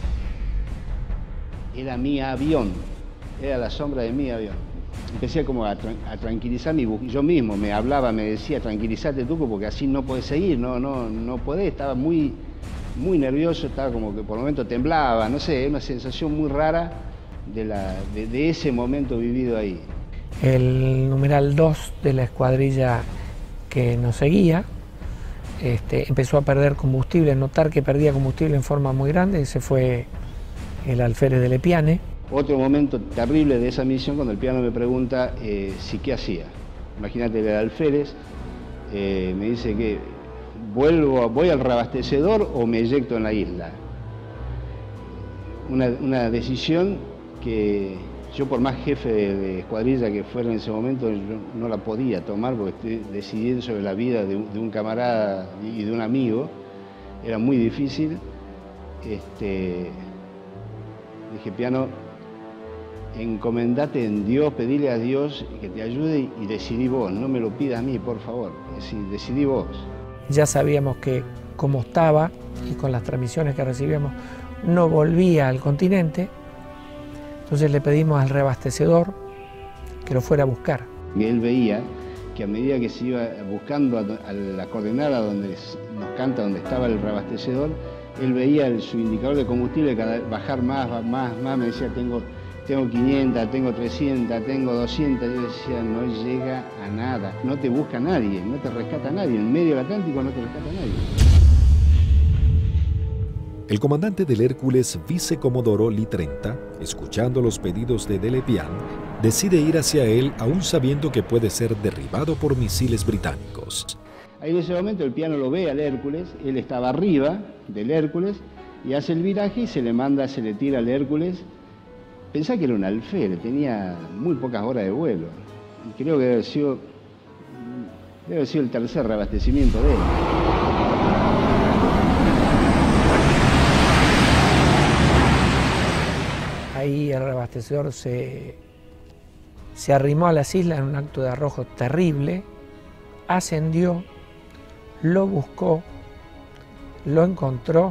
Era mi avión, era la sombra de mi avión. Empecé como a tranquilizar yo mismo, me hablaba, me decía, tranquilízate Tuco, porque así no podés seguir, no podés, estaba muy nervioso, estaba como que por el momento temblaba, no sé, una sensación muy rara de ese momento vivido ahí. El numeral 2 de la escuadrilla que nos seguía empezó a perder combustible, notar que perdía combustible en forma muy grande, ese fue el alférez de Lepiane. Otro momento terrible de esa misión, cuando el piano me pregunta si qué hacía. Imagínate, el alférez me dice que voy al reabastecedor o me eyecto en la isla. Una decisión que yo, por más jefe de escuadrilla que fuera en ese momento, yo no la podía tomar porque estoy decidiendo sobre la vida de un camarada y de un amigo. Era muy difícil. Dije, piano, encomendate en Dios, pedile a Dios que te ayude y decidí vos, no me lo pidas a mí, por favor, decidí vos. Ya sabíamos que como estaba y con las transmisiones que recibíamos no volvía al continente, entonces le pedimos al reabastecedor que lo fuera a buscar. Y él veía que a medida que se iba buscando a la coordenada donde nos canta donde estaba el reabastecedor, él veía su indicador de combustible bajar más, me decía, tengo 500, tengo 300, tengo 200, yo decía, no llega a nada, no te busca nadie, no te rescata nadie, en medio del Atlántico no te rescata nadie. El comandante del Hércules, vicecomodoro Lee 30, escuchando los pedidos de Lepiane, decide ir hacia él aún sabiendo que puede ser derribado por misiles británicos. Ahí en ese momento el piano lo ve al Hércules, él estaba arriba del Hércules y hace el viraje y se le tira al Hércules. Pensá que era un alférez, tenía muy pocas horas de vuelo. Y creo que debe haber sido el tercer reabastecimiento de él. Ahí el reabastecedor se arrimó a las islas en un acto de arrojo terrible, ascendió, lo buscó lo encontró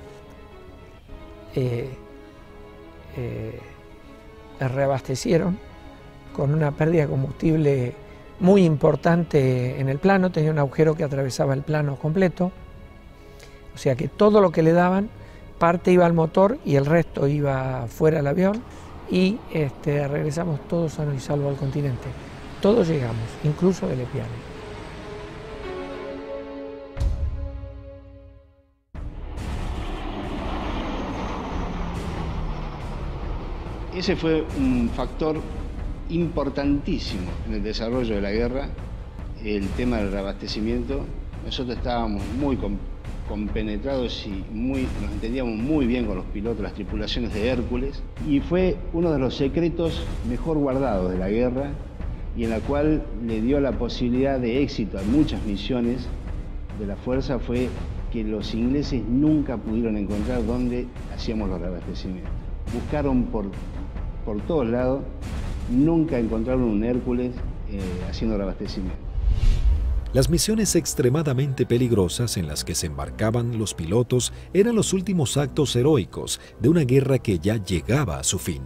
reabastecieron con una pérdida de combustible muy importante en el plano, tenía un agujero que atravesaba el plano completo, o sea que todo lo que le daban, parte iba al motor y el resto iba fuera del avión, y regresamos todos sanos y salvos al continente. Todos llegamos, incluso de Lepiane. Ese fue un factor importantísimo en el desarrollo de la guerra, el tema del reabastecimiento. Nosotros estábamos muy compenetrados y nos entendíamos muy bien con los pilotos, las tripulaciones de Hércules, y fue uno de los secretos mejor guardados de la guerra y en la cual le dio la posibilidad de éxito a muchas misiones de la Fuerza, fue que los ingleses nunca pudieron encontrar dónde hacíamos los reabastecimientos. Buscaron por todos lados, nunca encontraron un Hércules haciendo reabastecimiento. Las misiones extremadamente peligrosas en las que se embarcaban los pilotos eran los últimos actos heroicos de una guerra que ya llegaba a su fin.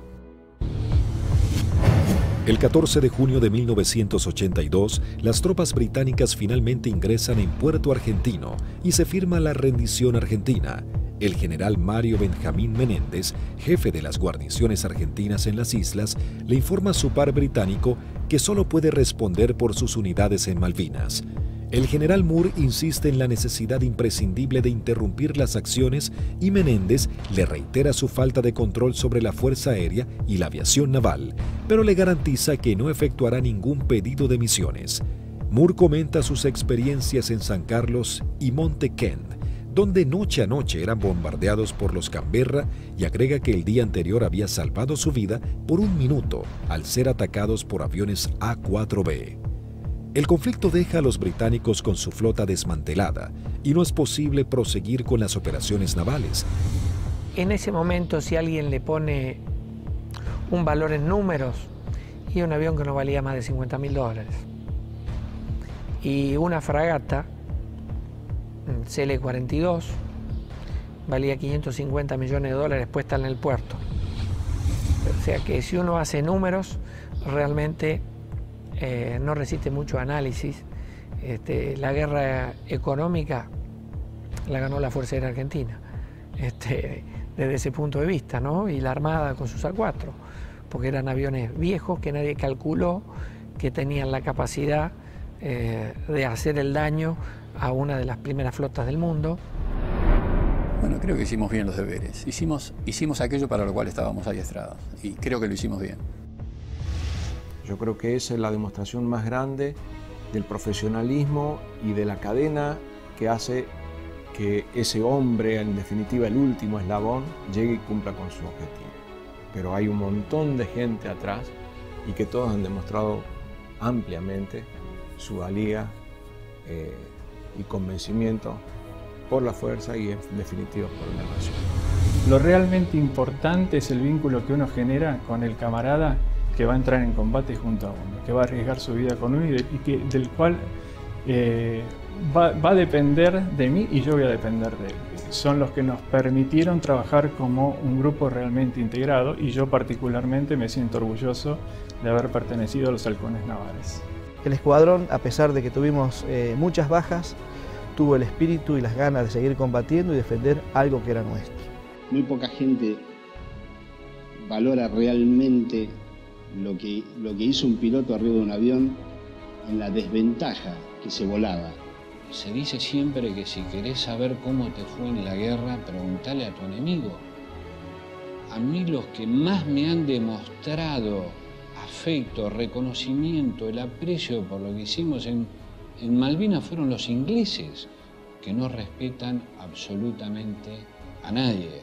El 14 de junio de 1982, las tropas británicas finalmente ingresan en Puerto Argentino y se firma la rendición argentina. El general Mario Benjamín Menéndez, jefe de las guarniciones argentinas en las islas, le informa a su par británico que solo puede responder por sus unidades en Malvinas. El general Moore insiste en la necesidad imprescindible de interrumpir las acciones y Menéndez le reitera su falta de control sobre la Fuerza Aérea y la aviación naval, pero le garantiza que no efectuará ningún pedido de misiones. Moore comenta sus experiencias en San Carlos y Monte Kent, donde noche a noche eran bombardeados por los Canberra, y agrega que el día anterior había salvado su vida por un minuto al ser atacados por aviones A-4B. El conflicto deja a los británicos con su flota desmantelada y no es posible proseguir con las operaciones navales. En ese momento, si alguien le pone un valor en números, y un avión que no valía más de $50.000, y una fragata CL-42 valía $550 millones puesta en el puerto. O sea que si uno hace números, realmente no resiste mucho análisis. La guerra económica la ganó la Fuerza Aérea Argentina, desde ese punto de vista, ¿no? Y la Armada con sus A4, porque eran aviones viejos que nadie calculó que tenían la capacidad de hacer el daño a una de las primeras flotas del mundo. Bueno, creo que hicimos bien los deberes. Hicimos aquello para lo cual estábamos adiestrados y creo que lo hicimos bien. Yo creo que esa es la demostración más grande del profesionalismo y de la cadena que hace que ese hombre, en definitiva el último eslabón, llegue y cumpla con su objetivo. Pero hay un montón de gente atrás y que todos han demostrado ampliamente su valía y convencimiento por la fuerza y en definitiva por la nación. Lo realmente importante es el vínculo que uno genera con el camarada que va a entrar en combate junto a uno, que va a arriesgar su vida con uno y del cual va a depender de mí y yo voy a depender de él. Son los que nos permitieron trabajar como un grupo realmente integrado y yo particularmente me siento orgulloso de haber pertenecido a los halcones navales. El escuadrón, a pesar de que tuvimos muchas bajas, tuvo el espíritu y las ganas de seguir combatiendo y defender algo que era nuestro. Muy poca gente valora realmente lo que hizo un piloto arriba de un avión en la desventaja que se volaba. Se dice siempre que si querés saber cómo te fue en la guerra, preguntale a tu enemigo. A mí los que más me han demostrado afecto, reconocimiento, el aprecio por lo que hicimos en Malvinas fueron los ingleses, que no respetan absolutamente a nadie.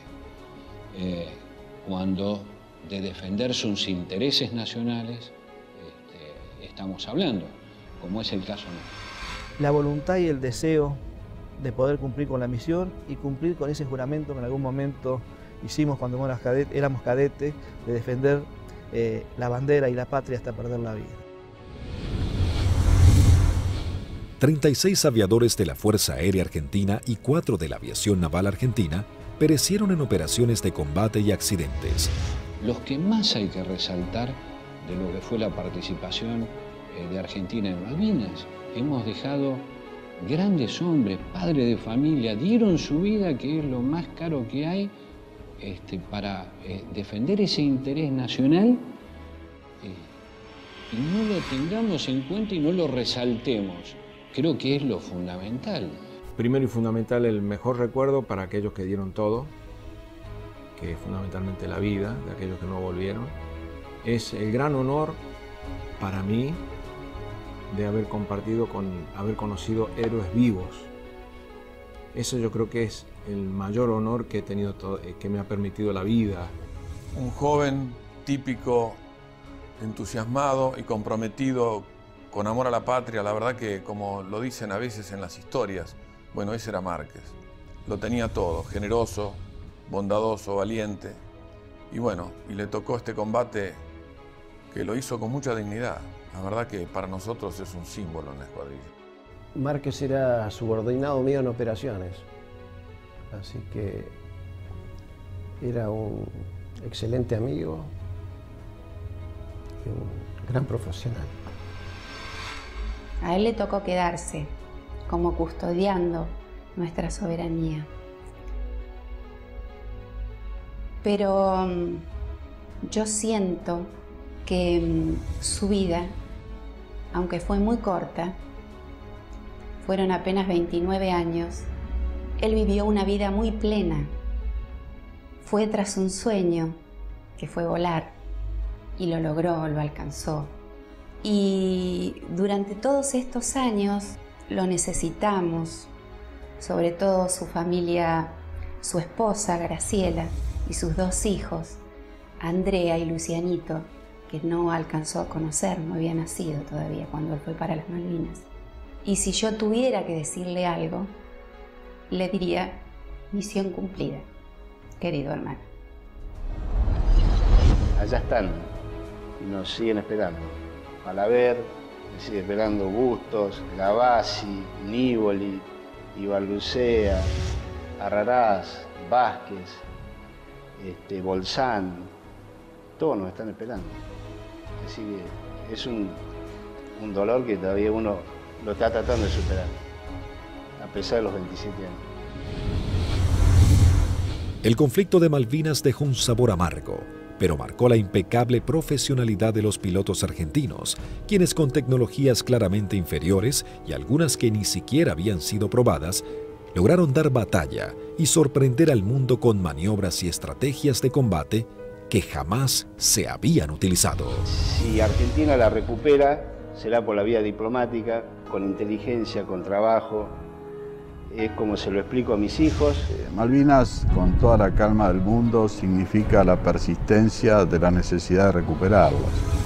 Cuando de defender sus intereses nacionales estamos hablando, como es el caso nuestro. La voluntad y el deseo de poder cumplir con la misión y cumplir con ese juramento que en algún momento hicimos cuando éramos cadetes, de defender la bandera y la patria hasta perder la vida. 36 aviadores de la Fuerza Aérea Argentina y 4 de la Aviación Naval Argentina perecieron en operaciones de combate y accidentes. Los que más hay que resaltar de lo que fue la participación de Argentina en Malvinas, hemos dejado grandes hombres, padres de familia, dieron su vida, que es lo más caro que hay, para defender ese interés nacional, y no lo tengamos en cuenta y no lo resaltemos. Creo que es lo fundamental. Primero y fundamental, el mejor recuerdo para aquellos que dieron todo, que es fundamentalmente la vida de aquellos que no volvieron. Es el gran honor para mí de haber compartido haber conocido héroes vivos. Eso yo creo que es el mayor honor que he tenido, que me ha permitido la vida. Un joven típico, entusiasmado y comprometido con amor a la patria. La verdad que, como lo dicen a veces en las historias, bueno, ese era Márquez. Lo tenía todo, generoso, bondadoso, valiente. Y bueno, y le tocó este combate que lo hizo con mucha dignidad. La verdad que para nosotros es un símbolo en la escuadrilla. Márquez era subordinado mío en operaciones, así que era un excelente amigo y un gran profesional. A él le tocó quedarse como custodiando nuestra soberanía. Pero yo siento que su vida, aunque fue muy corta, fueron apenas 29 años, él vivió una vida muy plena. Fue tras un sueño, que fue volar, y lo logró, lo alcanzó. Y durante todos estos años lo necesitamos, sobre todo su familia, su esposa Graciela y sus 2 hijos, Andrea y Lucianito, que no alcanzó a conocer, no había nacido todavía cuando él fue para las Malvinas. Y si yo tuviera que decirle algo, le diría: misión cumplida, querido hermano. Allá están y nos siguen esperando. Palaver, me sigue esperando Bustos, Gavassi, Nívoli, Ibarlucea, Arrarás, Vázquez, Bolzán, todos nos están esperando. Así que es un dolor que todavía uno lo está tratando de superar, a pesar de los 27 años. El conflicto de Malvinas dejó un sabor amargo, pero marcó la impecable profesionalidad de los pilotos argentinos, quienes con tecnologías claramente inferiores y algunas que ni siquiera habían sido probadas, lograron dar batalla y sorprender al mundo con maniobras y estrategias de combate que jamás se habían utilizado. Si Argentina la recupera, será por la vía diplomática, con inteligencia, con trabajo. Es como se lo explico a mis hijos. Malvinas, con toda la calma del mundo, significa la persistencia de la necesidad de recuperarlas.